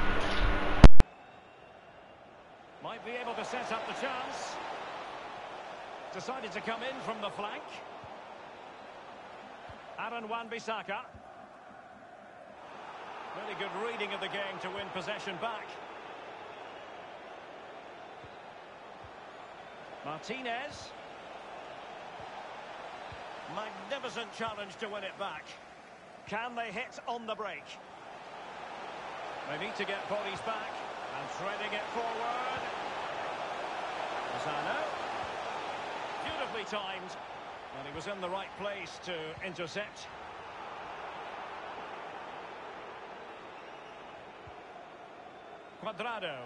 Might be able to set up the chance. Decided to come in from the flank. Aaron Wan-Bissaka. Really good reading of the game to win possession back. Martinez. Magnificent challenge to win it back. Can they hit on the break? They need to get bodies back. And threading it forward. Lozano. Beautifully timed. And he was in the right place to intercept. Cuadrado.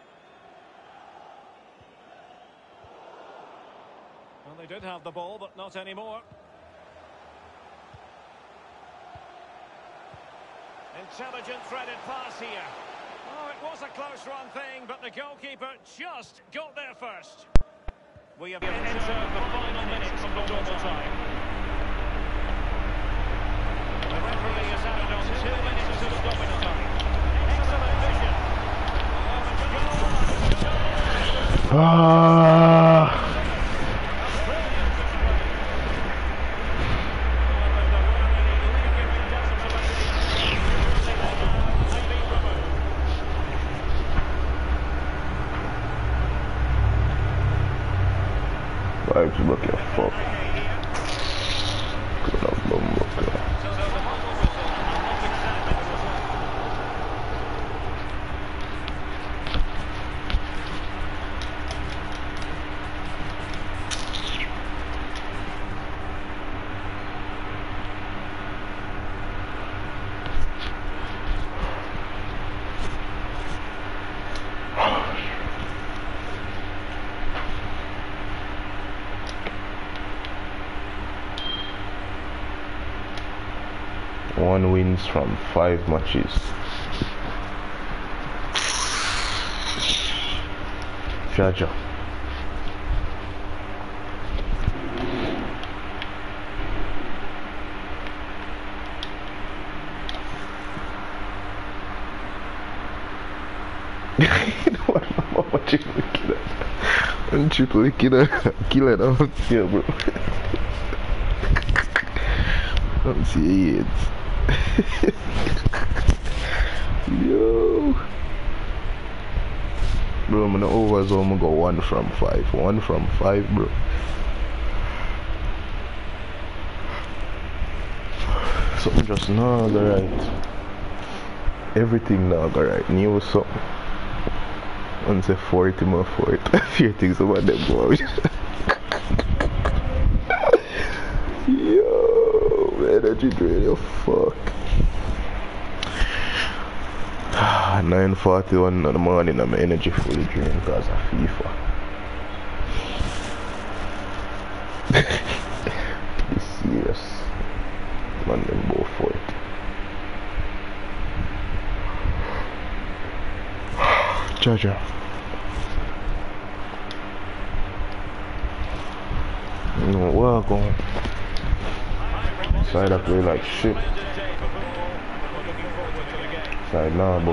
Well, they did have the ball, but not anymore. Intelligent threaded pass here. Oh, it was a close run thing, but the goalkeeper just got there first. We have entered the final minutes of the normal time. The referee has added on two minutes of stoppage time. Excellent vision. Ah. Vibes look at fuck. Good up, look at. One wins from five matches. Jaja. What triple killer? One triple killer. Killer down here, bro. Don't see it. Yo. Bro, I'm in the overzone, I go one from five. One from five, bro. Something just not go right. Everything not go right. New something. Once a forty more fourth. A few things about them go out. Yo, energy drain, yo, fuck. nine forty-one in the morning, I'm energy fully drained because of FIFA. Be serious. Man, them both for it. Jaja. No, we're going. Side up play like shit. Side now, boss.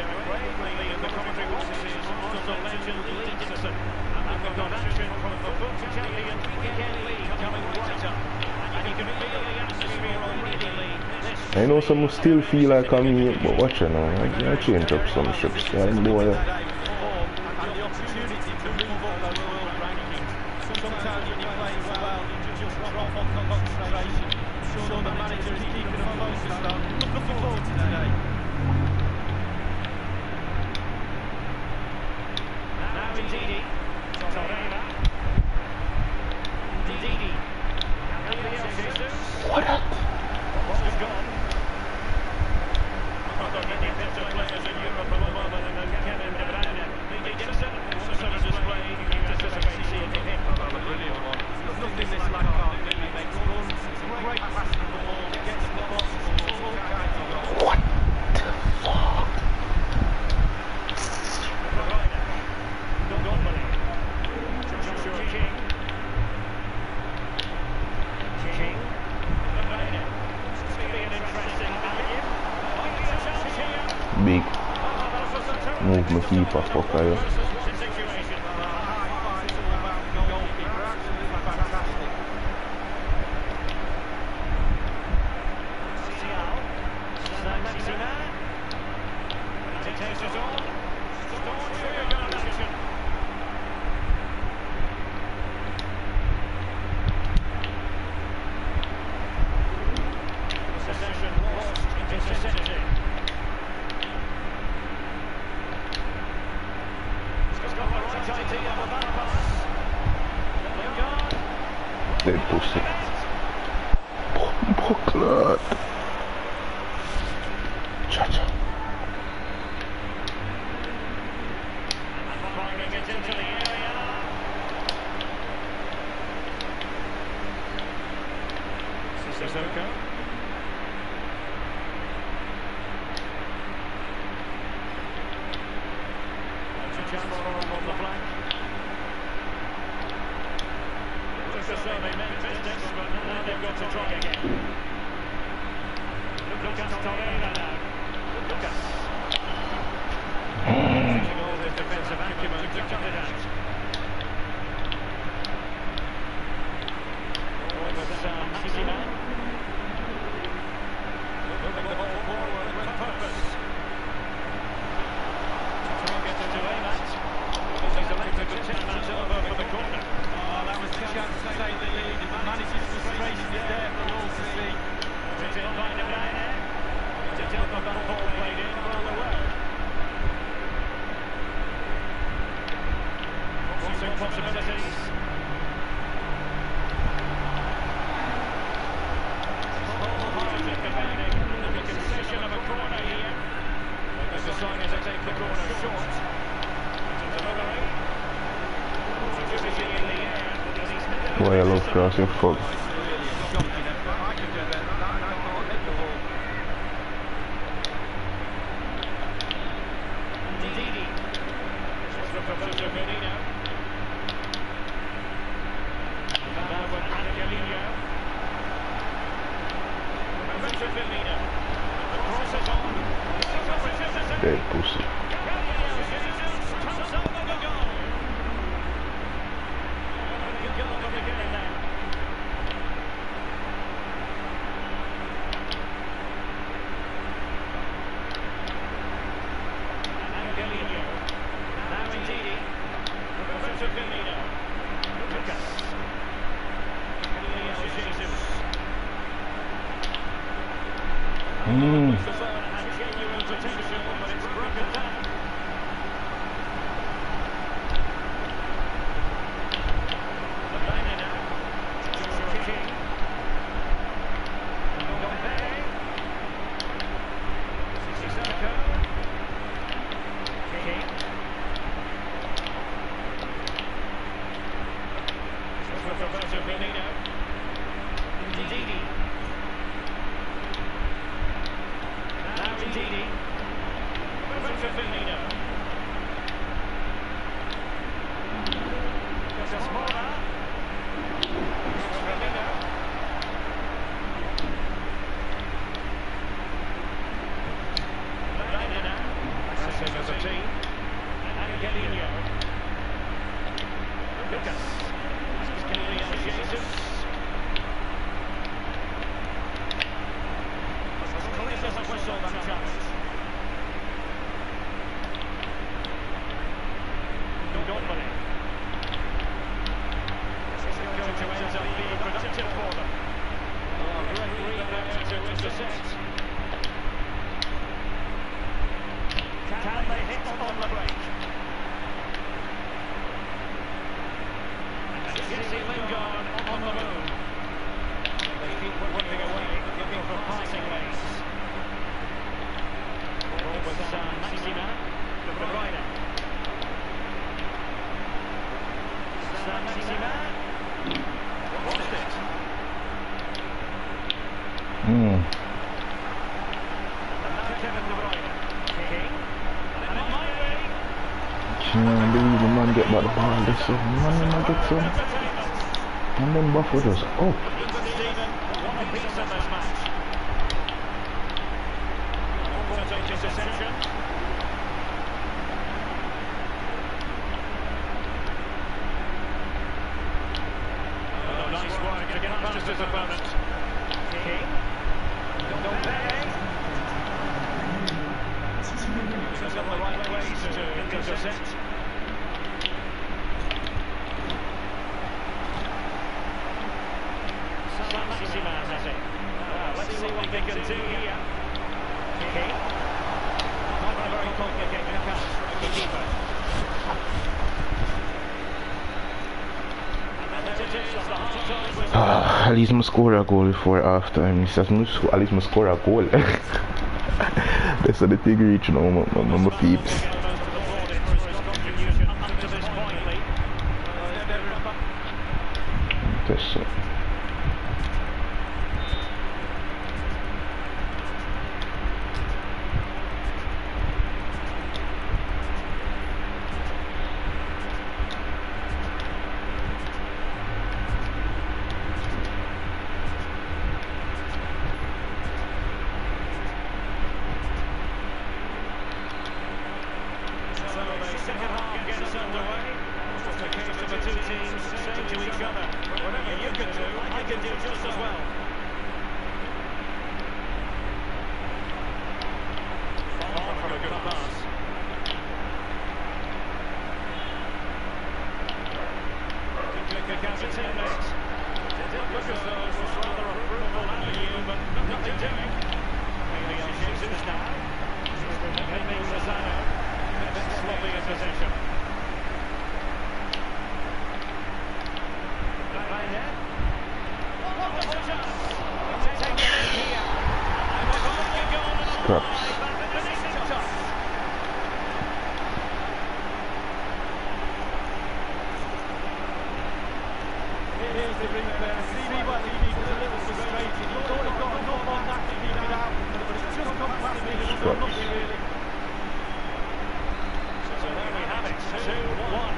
I know some still feel like I'm here, but watch it now. I, I change up some ships. Yeah, I'm doing it. And the opportunity to move up the world rankings. Sometimes when you play well, you just drop off concentration. So the manager is keeping them focused on. Looking forward to today. Now Ndidi. Torreira. Ndidi. Gabriel Jesus. What up? Ball is gone. I don't think there's better players in Europe at the moment than Kevin De Bruyne. Lee Dickinson also displaying anticipation from him. Well, a brilliant one. There's nothing this lad can't do. He makes runs. It's a great pass to the ball. Gets to the box. Scores all kinds of goals. What the fuck? Joshua King. King. It's going to be an interesting game. Might be a chance here. Big. Oh, Move my keeper, fuck are you? situation. High five. It's all about goalkeeper. Absolutely fantastic. Sial. Saint-Maximin. He takes it on. Staunch rearguard action. Possession lost in vicinity. He's got the right idea for that pass. Lingard. Dead pussy. Buckler. Cha-cha. Firing it into the area. Sissoko. That's a chance for him on the flank. Just a survey made distance, but now they've got to try again. Lucas Torreira now. Lucas. Using all his defensive acumen to cut it out. Ball with Saint-Maximin. Moving the ball forward with purpose. Target to Aymat. He's elected to turn that over for the corner. Oh, that was the chance to take the lead. The manager's frustration is there for all to see. It's in by De Bruyne. To tell the ball played in rather well. Crossing possibilities. Paul Hart defending the concession of a corner here. As the sign is to take the corner short. To delivery. Opportunity in the air. Why I love crossing fuck. Really shocking effort. I could do better than that, and I can't hit the ball. Ndidi. Just look for Firmino. Now with Angelino. Roberto Firmino. The cross is on. Dead pussy. Gabriel Jesus comes over the goal. Good goal from the game now. Firmino. Lucas. Gabriel Jesus. Mm. Looks as though it had genuine potential, but it's broken down. Lavina now. Joshua King. Ndombele. Sissoko. King. This was Roberto Firmino. Ndidi. Now Ndidi. Roberto Firmino. Lucas Moura. Firmino. Lavina now. Pressing as a team. Angelino. Lucas. Gabriel Jesus. Police doesn't whistle that challenge. Ndombele. This is going to end up being productive for them. Oh, great rebound to intercept. Can they hit on the break? And Jesse Lingard on the move. They keep whipping away, looking for passing lanes. Ball with San Maxima. De Bruyne. San Maxima. Lost it. Mm. And now Kevin De Bruyne. King. And it might be. Can't believe the man get back the ball this so man man get some and then Buffalo just up. Even Steven, one apiece in this match. Almost interception. Oh, nice work to get past his opponent. King. Ndombele. He's got the right place to intercept. San Maxima has it. Well, let's see what they can do here. King. Not a very complicated catch from the keeper. And then it is the half-time whistle. Ah, at least I score a goal before half time. At least I score a goal. That's the thing reaching now, my, my, my peeps. That's it. Second half gets underway. Just a case of the two teams saying to each other, whatever you can do, I can do just as well. Far from a good pass. Good kick out to teammates. It did look as though it was rather a fruitful avenue, but nothing doing. Gabriel Jesus now. Maybe Lozano. A bit sloppy in possession. Lavina. What a chance! Take it in here. And they've only gone on Scraps. the finishing touch. Here's the replay. See why the keeper's a little frustrated. He's already got enough on that to keep it out, but it's just come past me. It's unlucky, really. So there we have it, two one.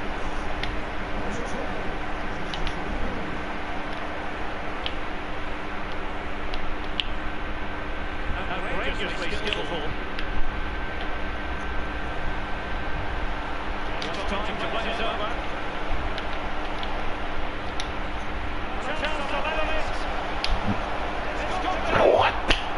Outrageously skillful. Just time to play it over. Chance to let it in. What?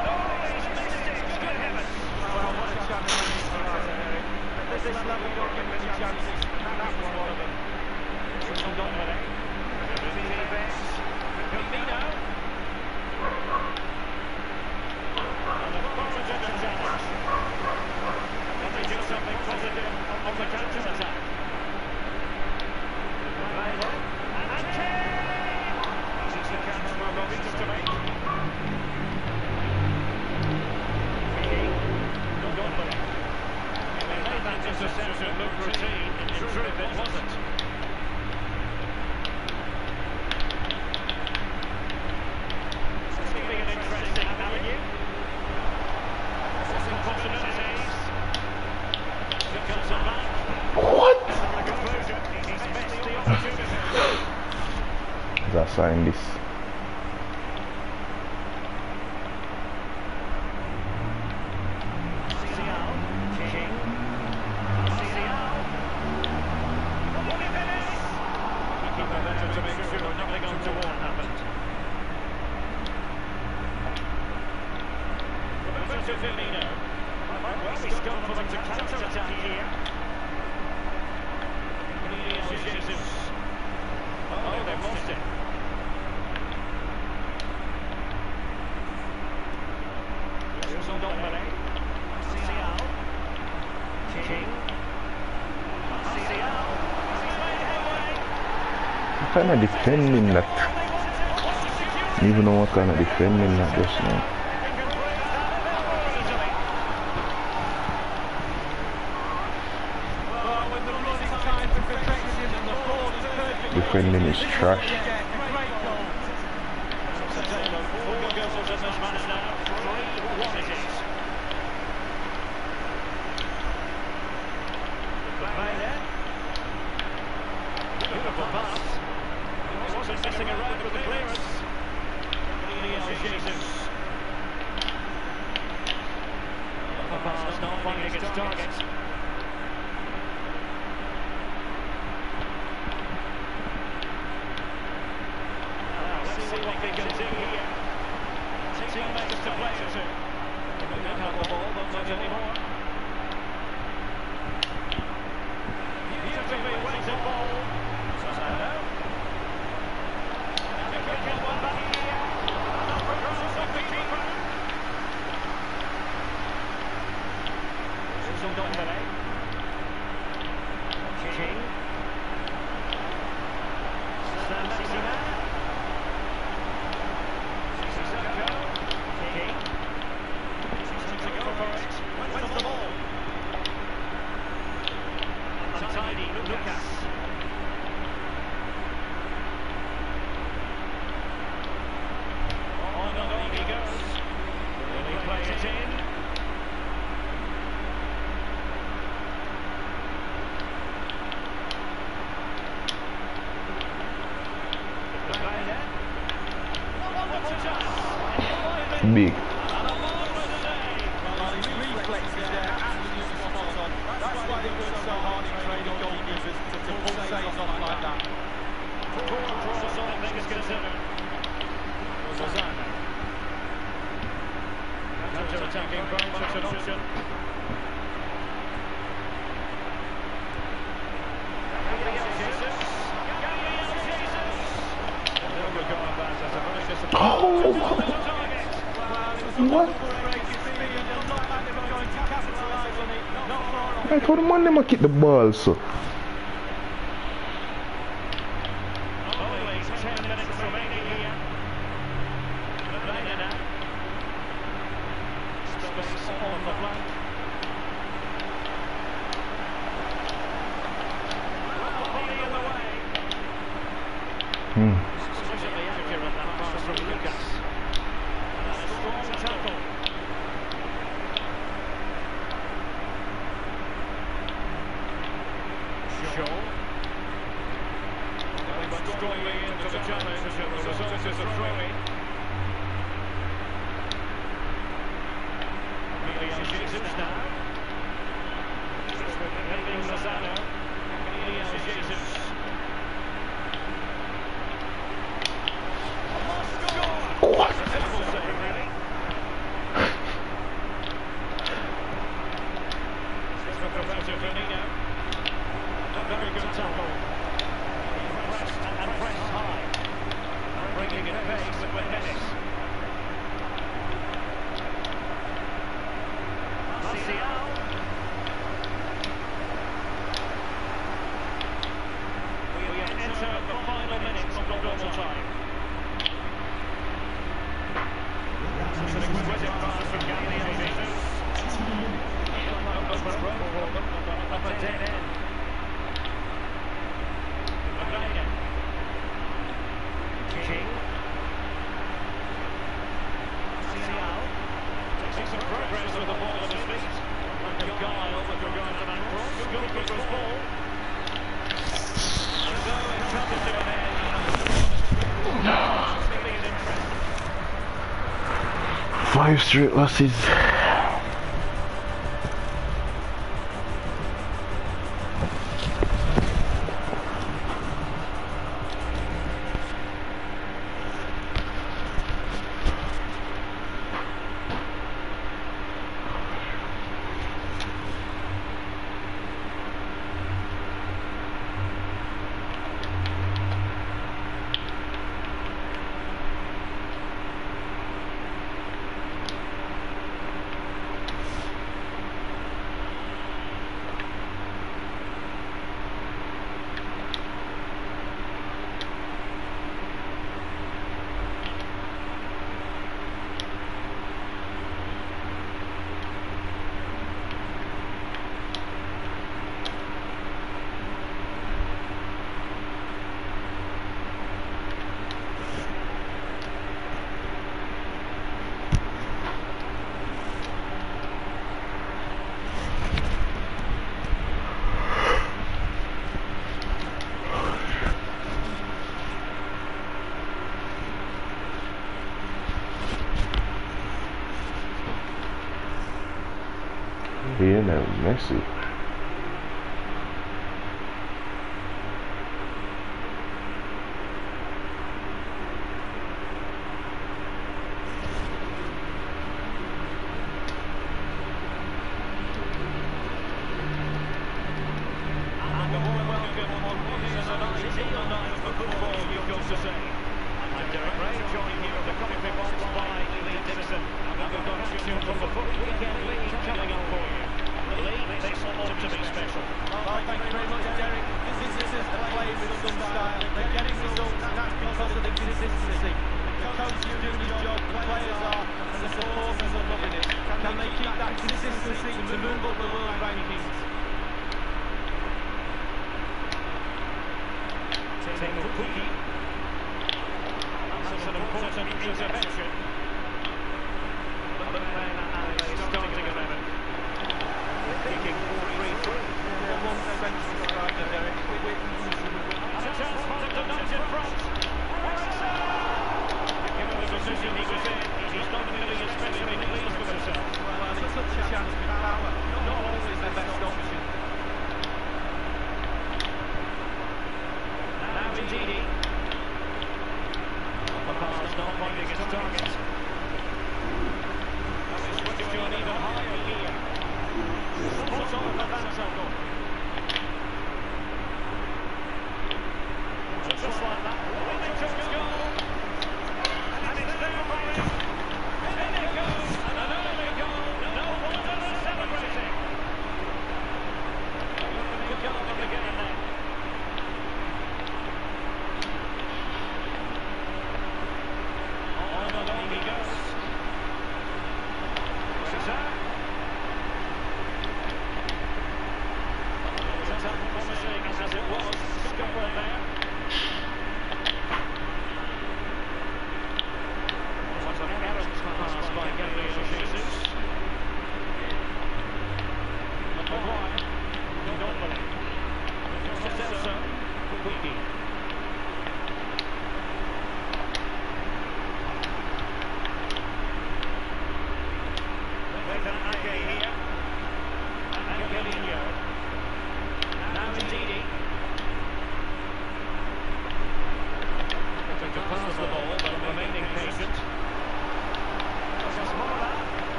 Good heavens. Well, what a chance for us, Eric. At this level, you don't get many chances. That was one of them. Interception looked routine, in truth it wasn't. This could be an interesting avenue. Some possibilities. Here comes a back. What? The conclusion, he's missed the opportunity. Let's sign this. What kind of defending that? I don't even know what kind of defending that just now. Defending is trash. Messing around with the clearance. Jesus. The pass not finding its target. Let's see what they can do here. Teammates to play it to. They don't have the ball, but not anymore. Beautifully weighted ball. Sasano. King. King. To go for it. Where's the ball? Untidy, Lucas. On and on he goes. Will he play it in? Big. Attacking approach an option. Oh, what? I told the man them to kick the ball, so. Only ten minutes remaining here. Space on the flank. Body in the way. Hmm. Sufficiently accurate that pass from Lucas. A strong tackle. Shaw. They went strongly into the challenge, and the result is a throw-in. Emilio Jesus now. Heading Lozano. Emilio Jesus. What? Simple save, really. This is for Roberto Firmino. A very good tackle. press and, and press high. And bringing it pace with Menes. Martial. We enter the final minutes of normal time. It's an exquisite pass from Gabriel Jesus. He'll open a road for them, up a dead end. Magana. King. Martial. Takes some progress with the ball at his feet. Like a guile with regard to that cross. Good keeper's ball. And so it comes to an end. Five straight losses. Yeah, that was messy.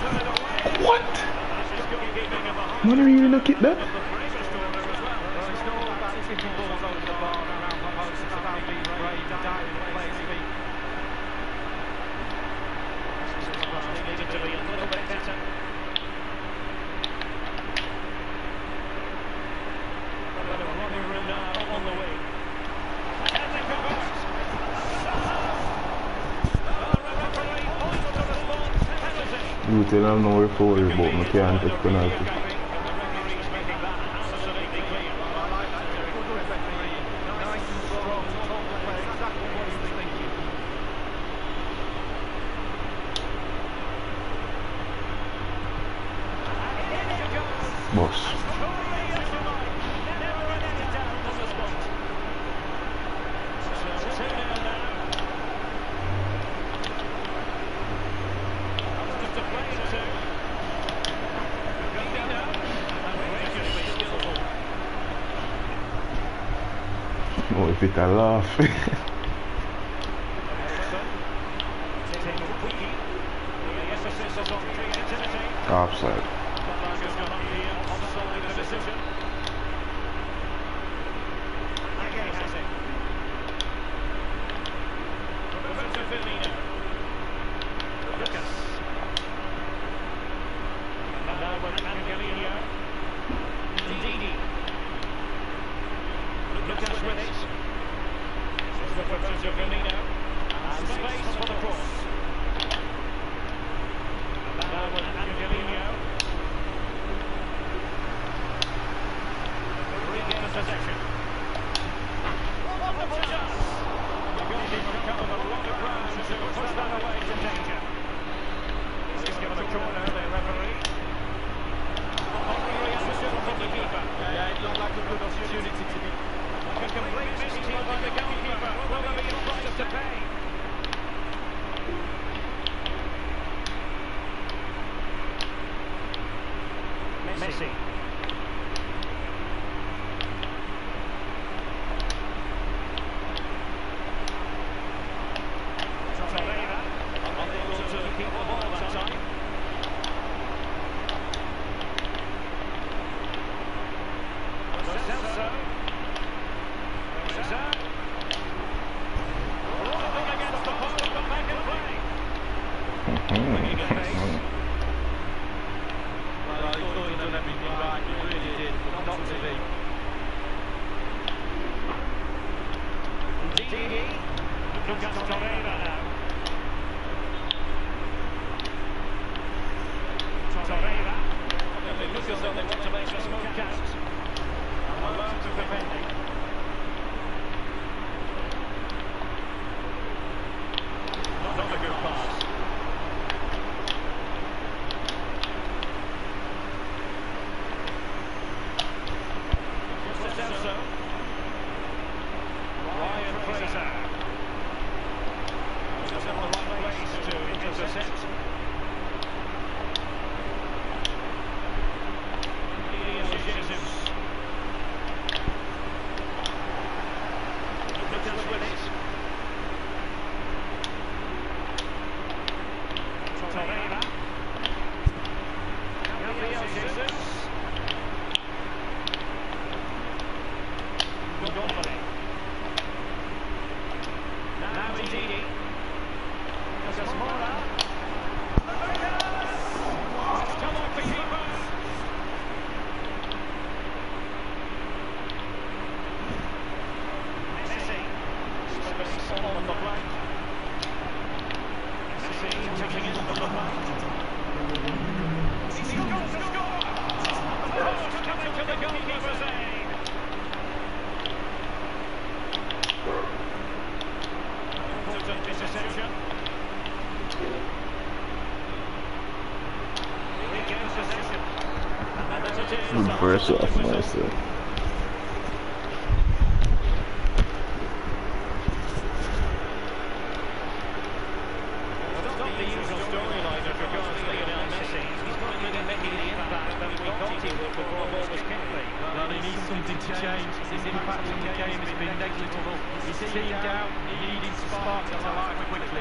What are you looking at that? Well, it's not triple balls over the bar and around the post. It's about being brave, diving the player's feet. They needed to be a little bit better. But a Ronnie Renard on the wing. And they convert. Referee points to the spot. Penalty. You tell them no referee, but I can't take penalty. Boss. Oh, if it a laugh. Offside. Lucas with it. And space for the cross. And now with Angelino. Regains possession. Wonderful chance. The goalkeeper covered a lot of ground to push that away to danger. He's given a corner, the referee. Reaction from the keeper. Yeah, it looked like a good opportunity to be. A complete miscue by the goalkeeper. Will there be a price to pay? Messi. Torreira. Unable to keep the ball that time. Celso. Celso. Rolling against the post, but back in play. Bringing it pace. Well, he thought he'd done everything right, he really did, but not to be. Didi. Lucas Torreira now. Torreira. It looks as though they want to make a small count. And alert to defending. Not a good pass. Celso. Ryan Fraser. Just in the right place to intercept. Jesus. Lucas with it. Torreira. Gabriel Jesus. Gondole. Now Didi. Lucas Moura. Come on, the keeper. Messi. Space on the flank. Messi touching in from the flank. He's got to score! Oh, coming to the goalkeeper's aid. Important interception. Regains possession. And as it is, Good first off, myself. It's not the usual storyline as regards Lionel Messi. He's not really making the impact that we thought he would before the ball was kicked. Well, he needs something to change. His impact in the game has been negligible. He's team down, he needed to spark it to life quickly.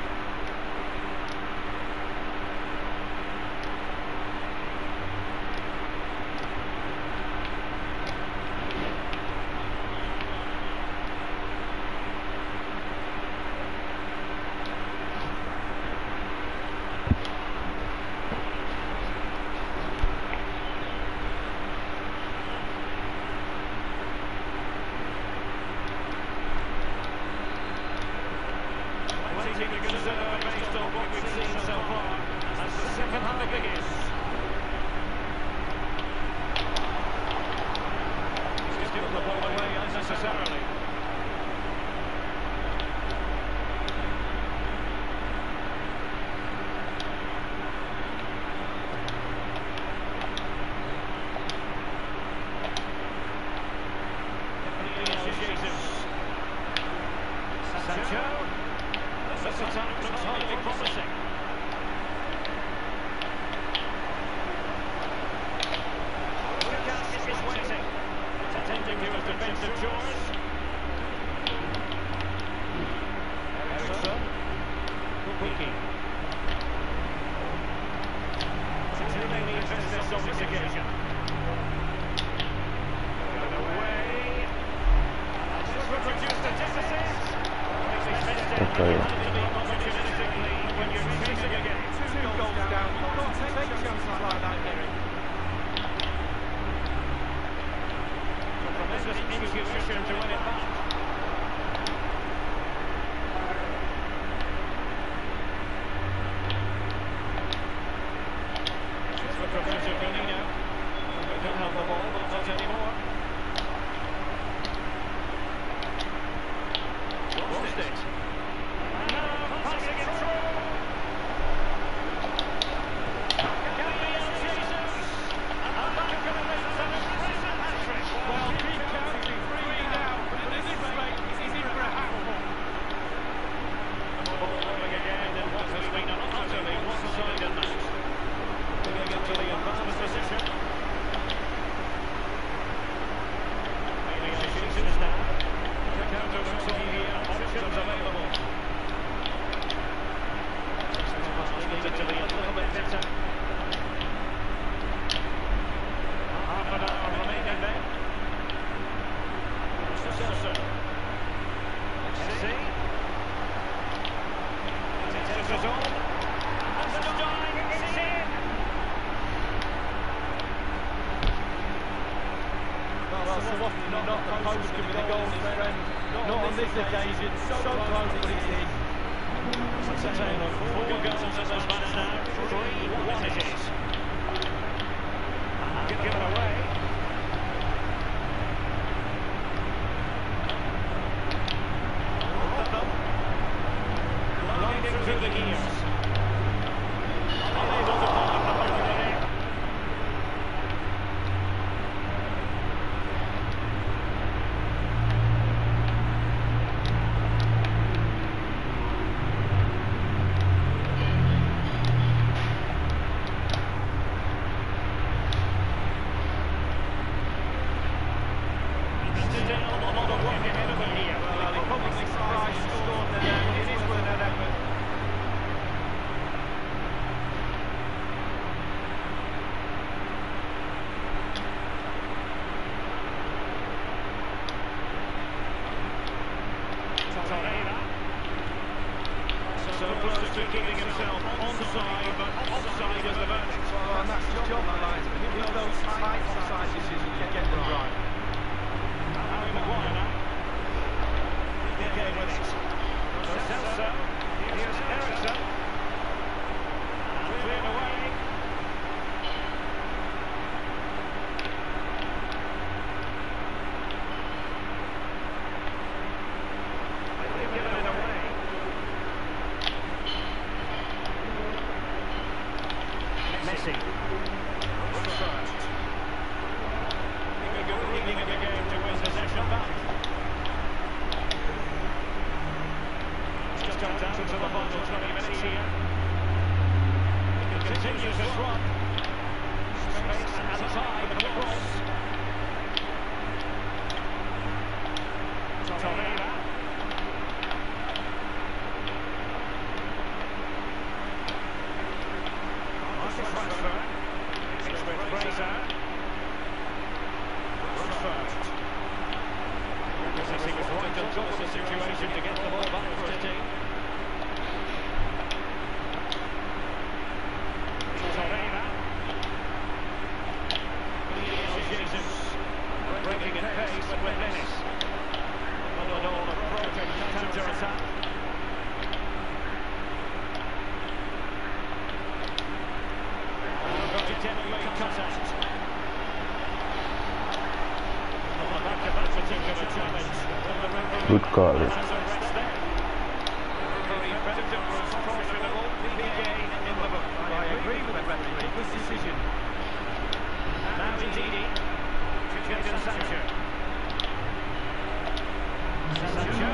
the ball away unnecessarily. Sancho. This attack looks highly promising. Lucas is waiting. Attending to his defensive chores. Ericsson. Kuki. Two main investors on this occasion. Going away. And this will produce the deficit. Okay. When you're chasing again, Two goals down. You've got to take chances like that, Gary. tremendous intuition to win it back. It's for Professor Gonino. We don't have the ball, but not anymore. Lost it. And now passing it through. Gabriel Jesus. And back of the legs and a present hat-trick. Well, keep counting. Three now. But at this rate, it's easy for a hat-trick. Ball rolling again in what has been an utterly one-sided match. Moving into the advanced position. Gabriel Jesus now. The counter looks like here. Options available. Needed to be a little bit better. Half an hour remaining then. Celso. Messi. Takes it on. And the diving is in. Well, so often not, not the post can be the goal, friend. Not on this occasion. So close, but it's in. It's a tale of four goals in this match now. three one it is. And given away. Gliding through the gears. Unable to find the opening. Still a lot of work ahead of them here. Well, he probably surprised and scored there, but it is worth an effort. Torreira. So close to keeping himself onside, but offside is the verdict. Well, and that's his job, linesman. With those tight offside decisions, you get them right. Harry Maguire now. P K with it. So Celso. Here's Ericsson. And cleared away. They've given it away. Messi. Runs first. A good beginning of the game to win possession back. It's just come down to the final twenty minutes here. He continues his run. Space and time for the cross. Torreira. Marcus Rashford. It's with Fraser. Runs first. Because he was right on top of the situation to get the ball back for his team. Torreira. Jesus. Breaking at pace but with menace. All approaching counter-attack. Got it in, made contact. On the back of that Good call. Very effective, responsible, P K in the book. I agree with the referee. Good decision. Now Ndidi. Jadon Sancho. Sancho.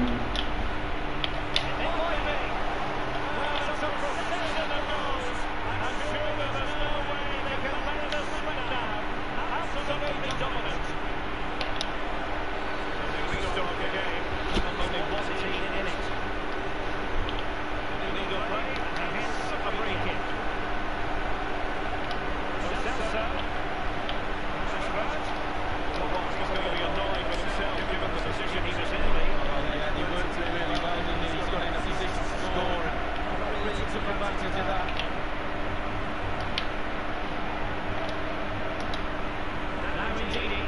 It might be. Well, it's a procession of goals. And surely there's no way they can let this slip down. Absolutely dominant. They restart the game. And only one team in it. Illegal play. And hence a free kick. Celso. Rashford. Well, he's going to be annoyed with himself given the position he was in. Yeah, he worked it really well, didn't he? He's got in a position to score and really took advantage of that. Now Ndidi.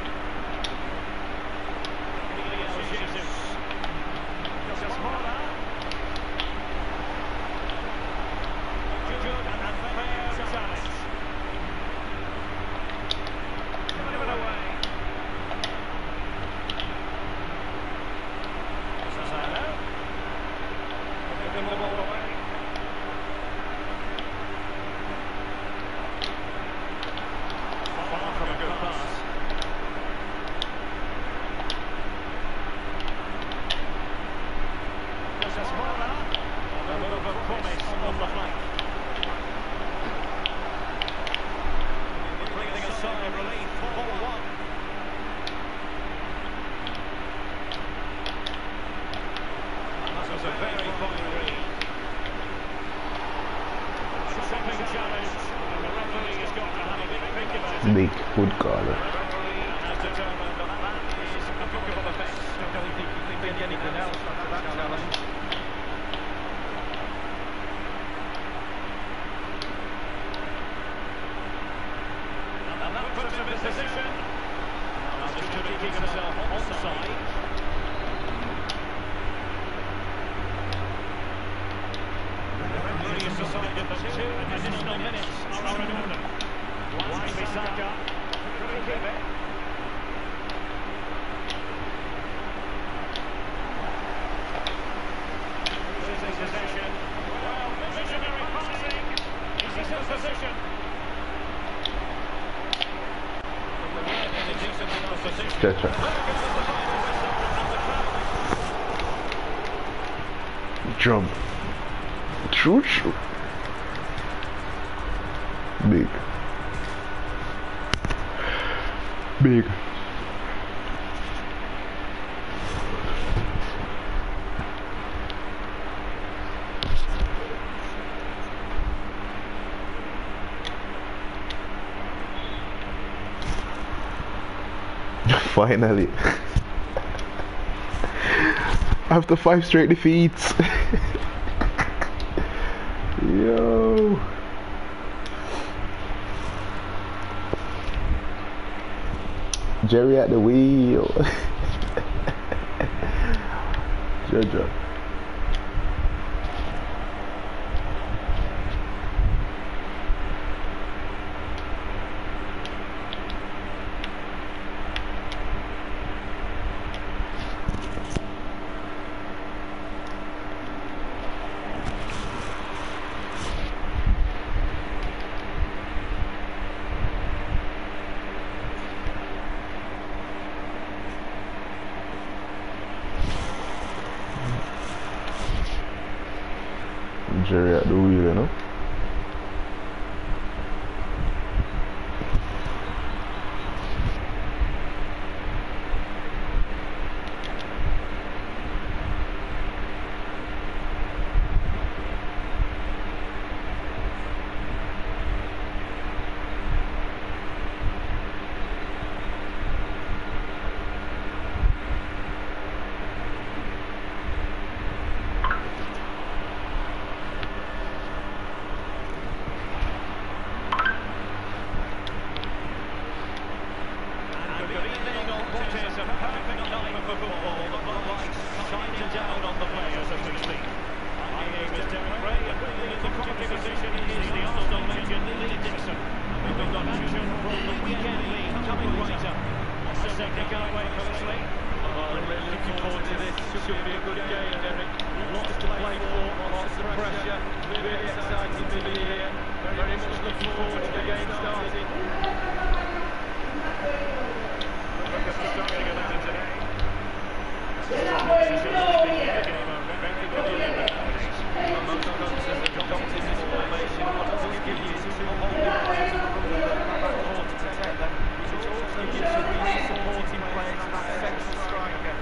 Emilio Jesus. Just Moura. Good and fair challenge. Give it away. Sasano. Giving the ball away. Far from a good pass. Just Moura. A bit of a promise on the flank. Breathing a sigh of relief. four one. That was a very fine read. Shopping challenge. And the referee has got to have a big think about it. Big good call. The referee has determined that that is a bookable offence. I don't think he can think anything else after that challenge. And that puts him in position. Now just to keep himself onside. The referee has decided that two additional minutes are in order. Wan-Bissaka. Free kick. Losing possession. Well, visionary passing. He's in position. Chacha. Jump. True, true. Big. Big. Finally. After five straight defeats. Yo. Jerry at the wheel. Jojo. Jerry at the wheel, you know. Second away for the sleep. Well, I'm really looking forward to this. Should be a good game, Derek. Lots to play for, lots of pressure. Really exciting to be here. Very much looking forward to the game starting. Most coaches have adopted this formation. What it does give you is two whole players in front of the back four to protect them. It also gives you three supporting players and that second striker.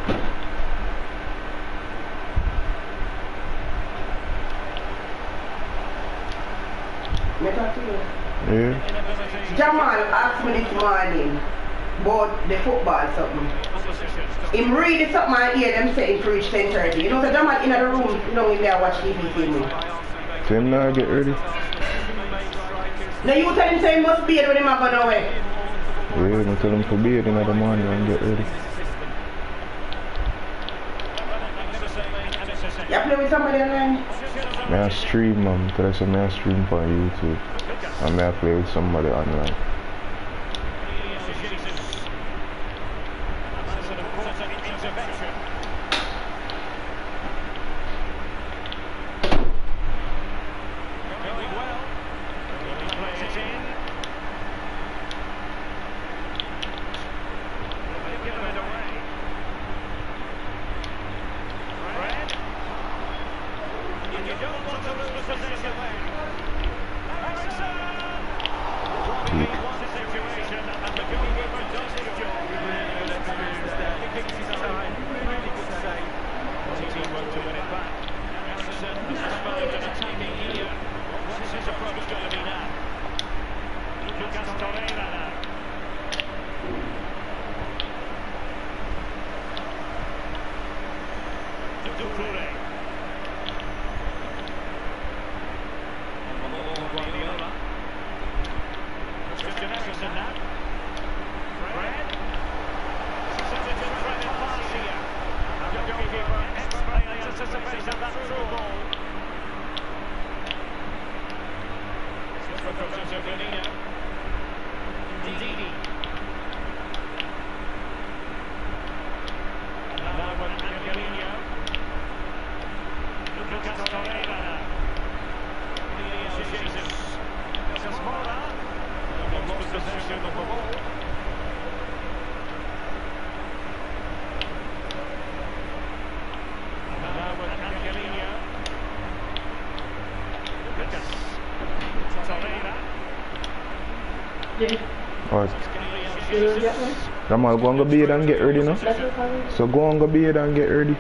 Yeah. Jamal asked me this morning about the football something. Him read something I hear them say it reach ten thirty. You know, the Jamal in the room, you know, in there watch T V see me. So him now get ready? Now you tell him say he must be it when him have gone away. Yeah, I tell him to be it in the morning and get ready. You play with somebody online? I stream, man. Tell us I stream for YouTube. And I play with somebody online. Alright. Jamal, go and go bathe and get ready now. So go and go bathe and get ready.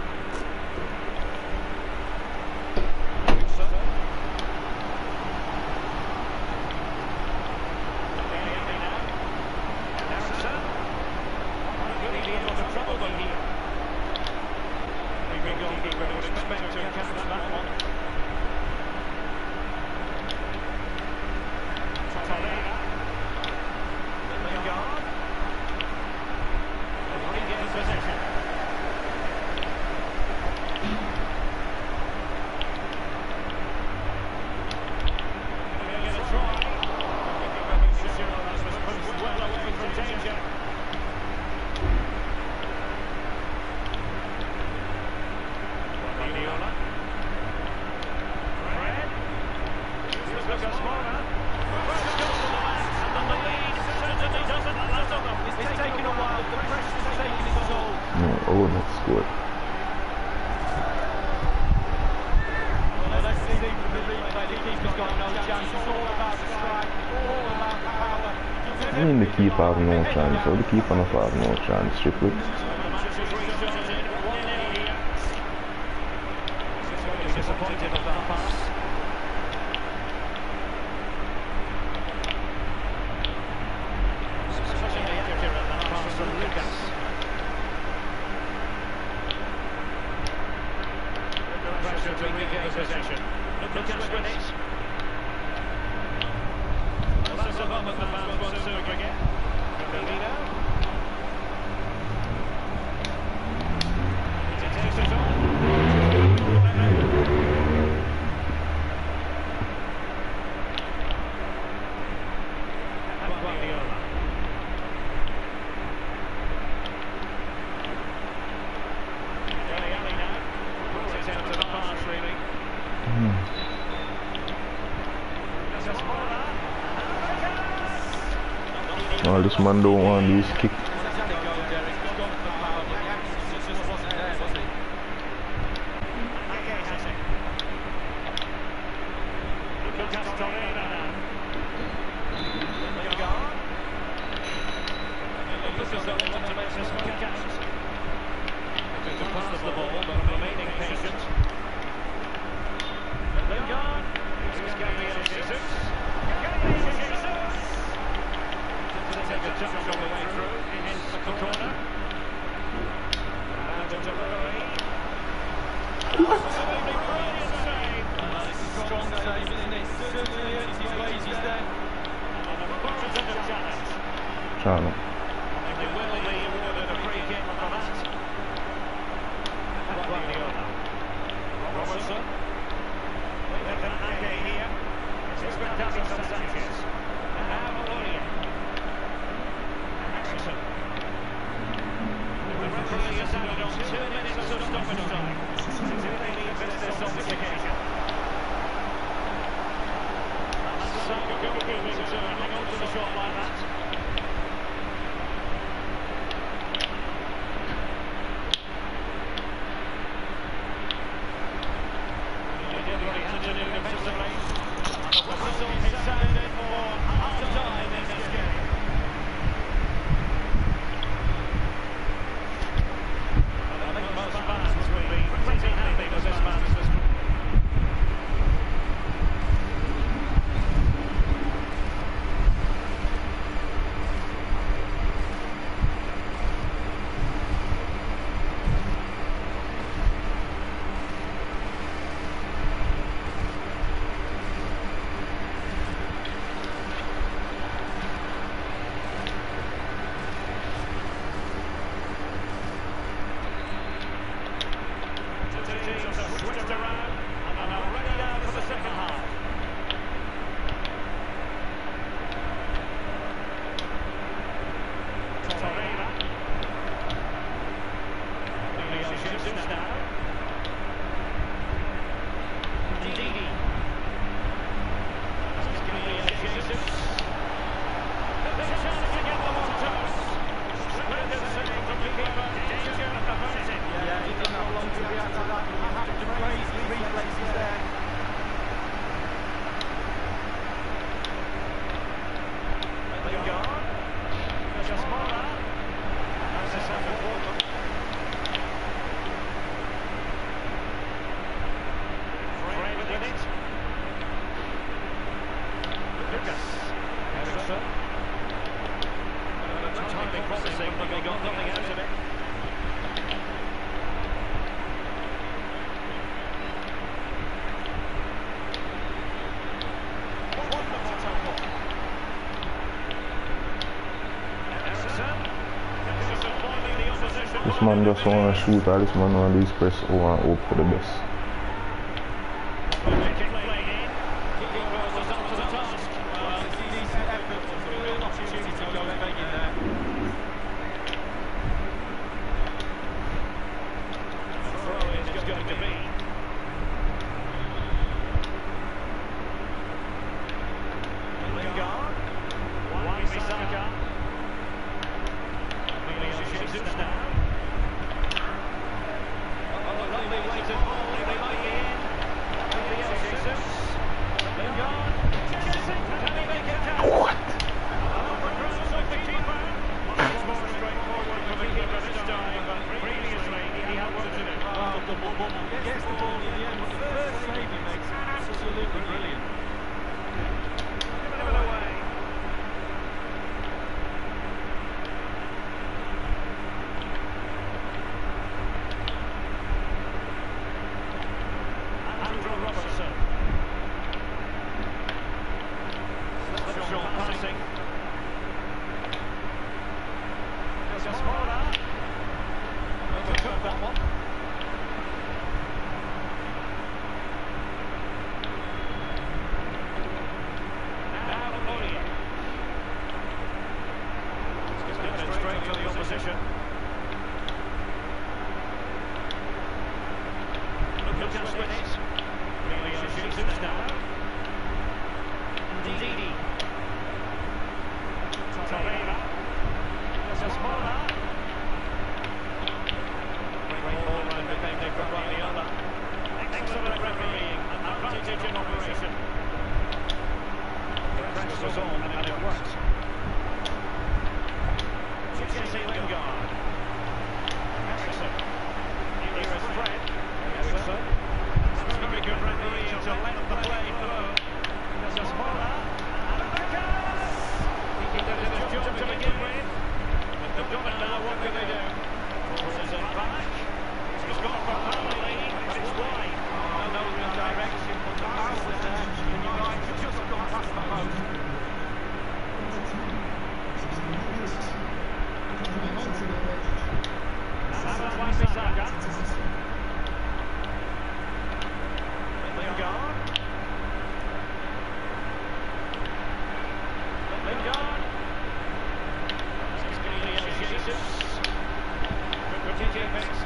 I mean the keeper have no chance, so the keeper not have no chance, strictly. Disappointed of that pass. Especially accurate that pass from Lucas. Pressure to regain possession. Lucas with it. Well, that's a moment the fans want to again. Firmino. It takes it on. Oh, this man don't want these kick. Well, he's had a go, Derek. He's gone for power, but the accuracy just wasn't there, was he? Lucas Torreira now. Lingard. It looks as though they want to make this one count. To pass the ball, but remaining patient. Lingard. Here's Gabriel Jesus. Gabriel Jesus. To take a touch all the way through. Into the corner. And into Ruggieri. Absolutely brilliant save. Well, it's a strong save, isn't it? Certainly earns his wages there. And a positive challenge. Channel. And they will be awarded a free kick for that. Guardiola. Robertson. With an Ake here. It's with Davinson Sanchez. Now Aurier. Axelson. The referee has added on two minutes of stoppage time. Do they need business on this occasion? And Saka moving to hang on to the shot like that. He did what he had to do defensively. And the whistle is sounded for half time in this game. I think most fans will be pretty happy with this man's display. Teams have switched around and are ready now for the second half. Torreira. Gabriel Jesus now. Ndidi. Gabriel Jesus. Big chance to get them on toes. Splendid save from the keeper. Danger of the penalty. Yeah, he didn't have long to react to that. You have to praise his reflexes there. Lingard. Jasmora. That's a second ball. Fred with it. Lucas. Henderson. Timing promising, but they got nothing out of it. Wonderful tackle. Henderson. Henderson foiling the opposition. This man just want to shoot, or this man want to press O and hope for the best. Kick played in. Keeping goals up to the task. Well, it's a decent effort. It's a real opportunity to go begging there. The throw in is going to be. Lingard. Wan-Bissaka. Gabriel Jesus now. Oh, lovely weighted ball. They might be in. Gabriel Jesus. Lingard. Can he make it count? What? Over cross of the keeper. Much more straightforward for the keeper this time, but previously he had what to do. Well, the ball gets the ball in the end, but the first save he makes is absolutely brilliant. Giving it away. Andrew Robertson. Slipshot passing. Jasmora. Overtook that one. Now Aurier. Just given it straight to the opposition. Lucas with it. Gabriel Jesus now. Ndidi. Torreira. what can they do? Crosses it back. He's got a family. It's wide. I know the direction, but the house was there. And you're right, you just gone past the post. That's Wan-Bissaka. Lingard. Lingard. Jesus. Good T J Banks.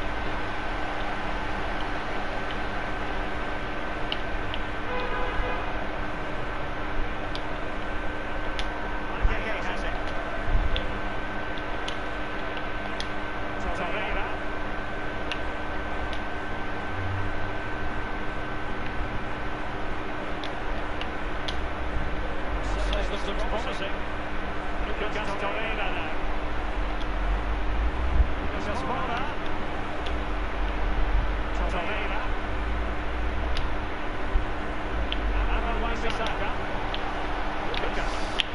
Looks promising. Lucas Torreira now. Lucas Moura. Torreira. And Wan-Bissaka. Lucas.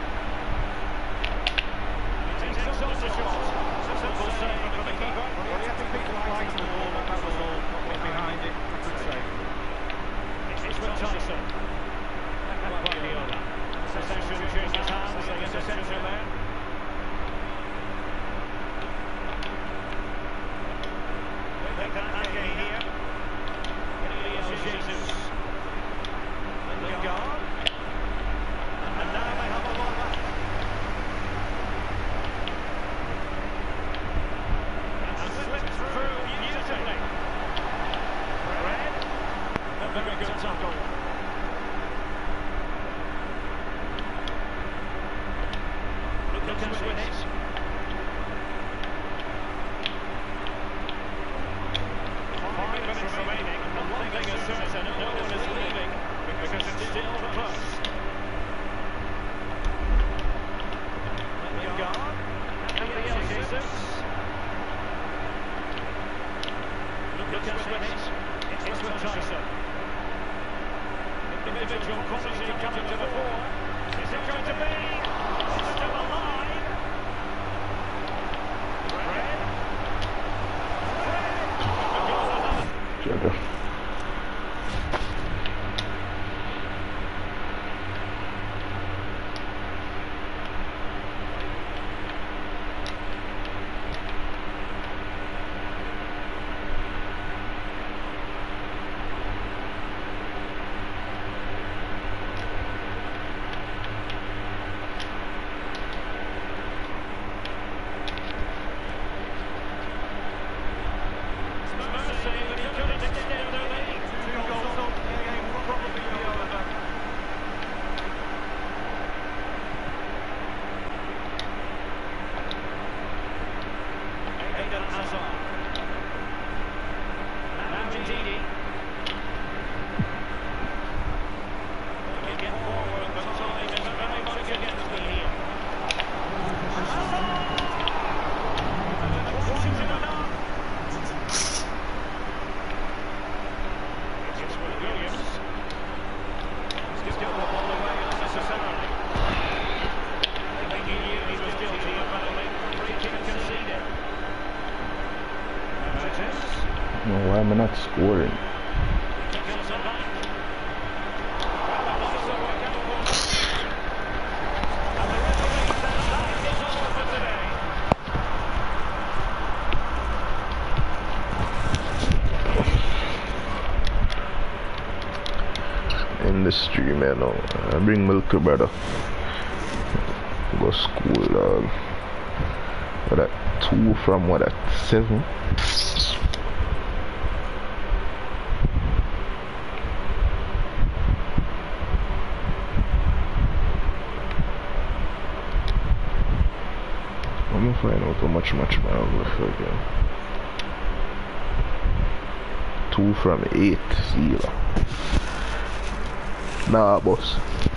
He takes on the shot. Simple save from the keeper. Well, he had to pick the light of the ball, but that was all. Not went behind it, I could say. It's with Tyson. Guardiola. Possession changes hands, the interception there. They can Ake here. Gabriel Jesus. Lingard. And now they have a ball back. And slipped through beautifully. Red. A very good tackle. Lucas with it. Five minutes remaining, and one thing is certain, no one is leaving, because it's still the post. Lingard, Gabriel Jesus. Lucas with it. It's with Tyson. Individual quality coming to the fore. Is it going to be? It's still alive. Jagger. Why am I not scoring? In the stream, you know, I bring milk to brother. Go school, dog. What that two from what that seven? I'm gonna find out how much much my over again. Two from eight, zero. Nah, boss.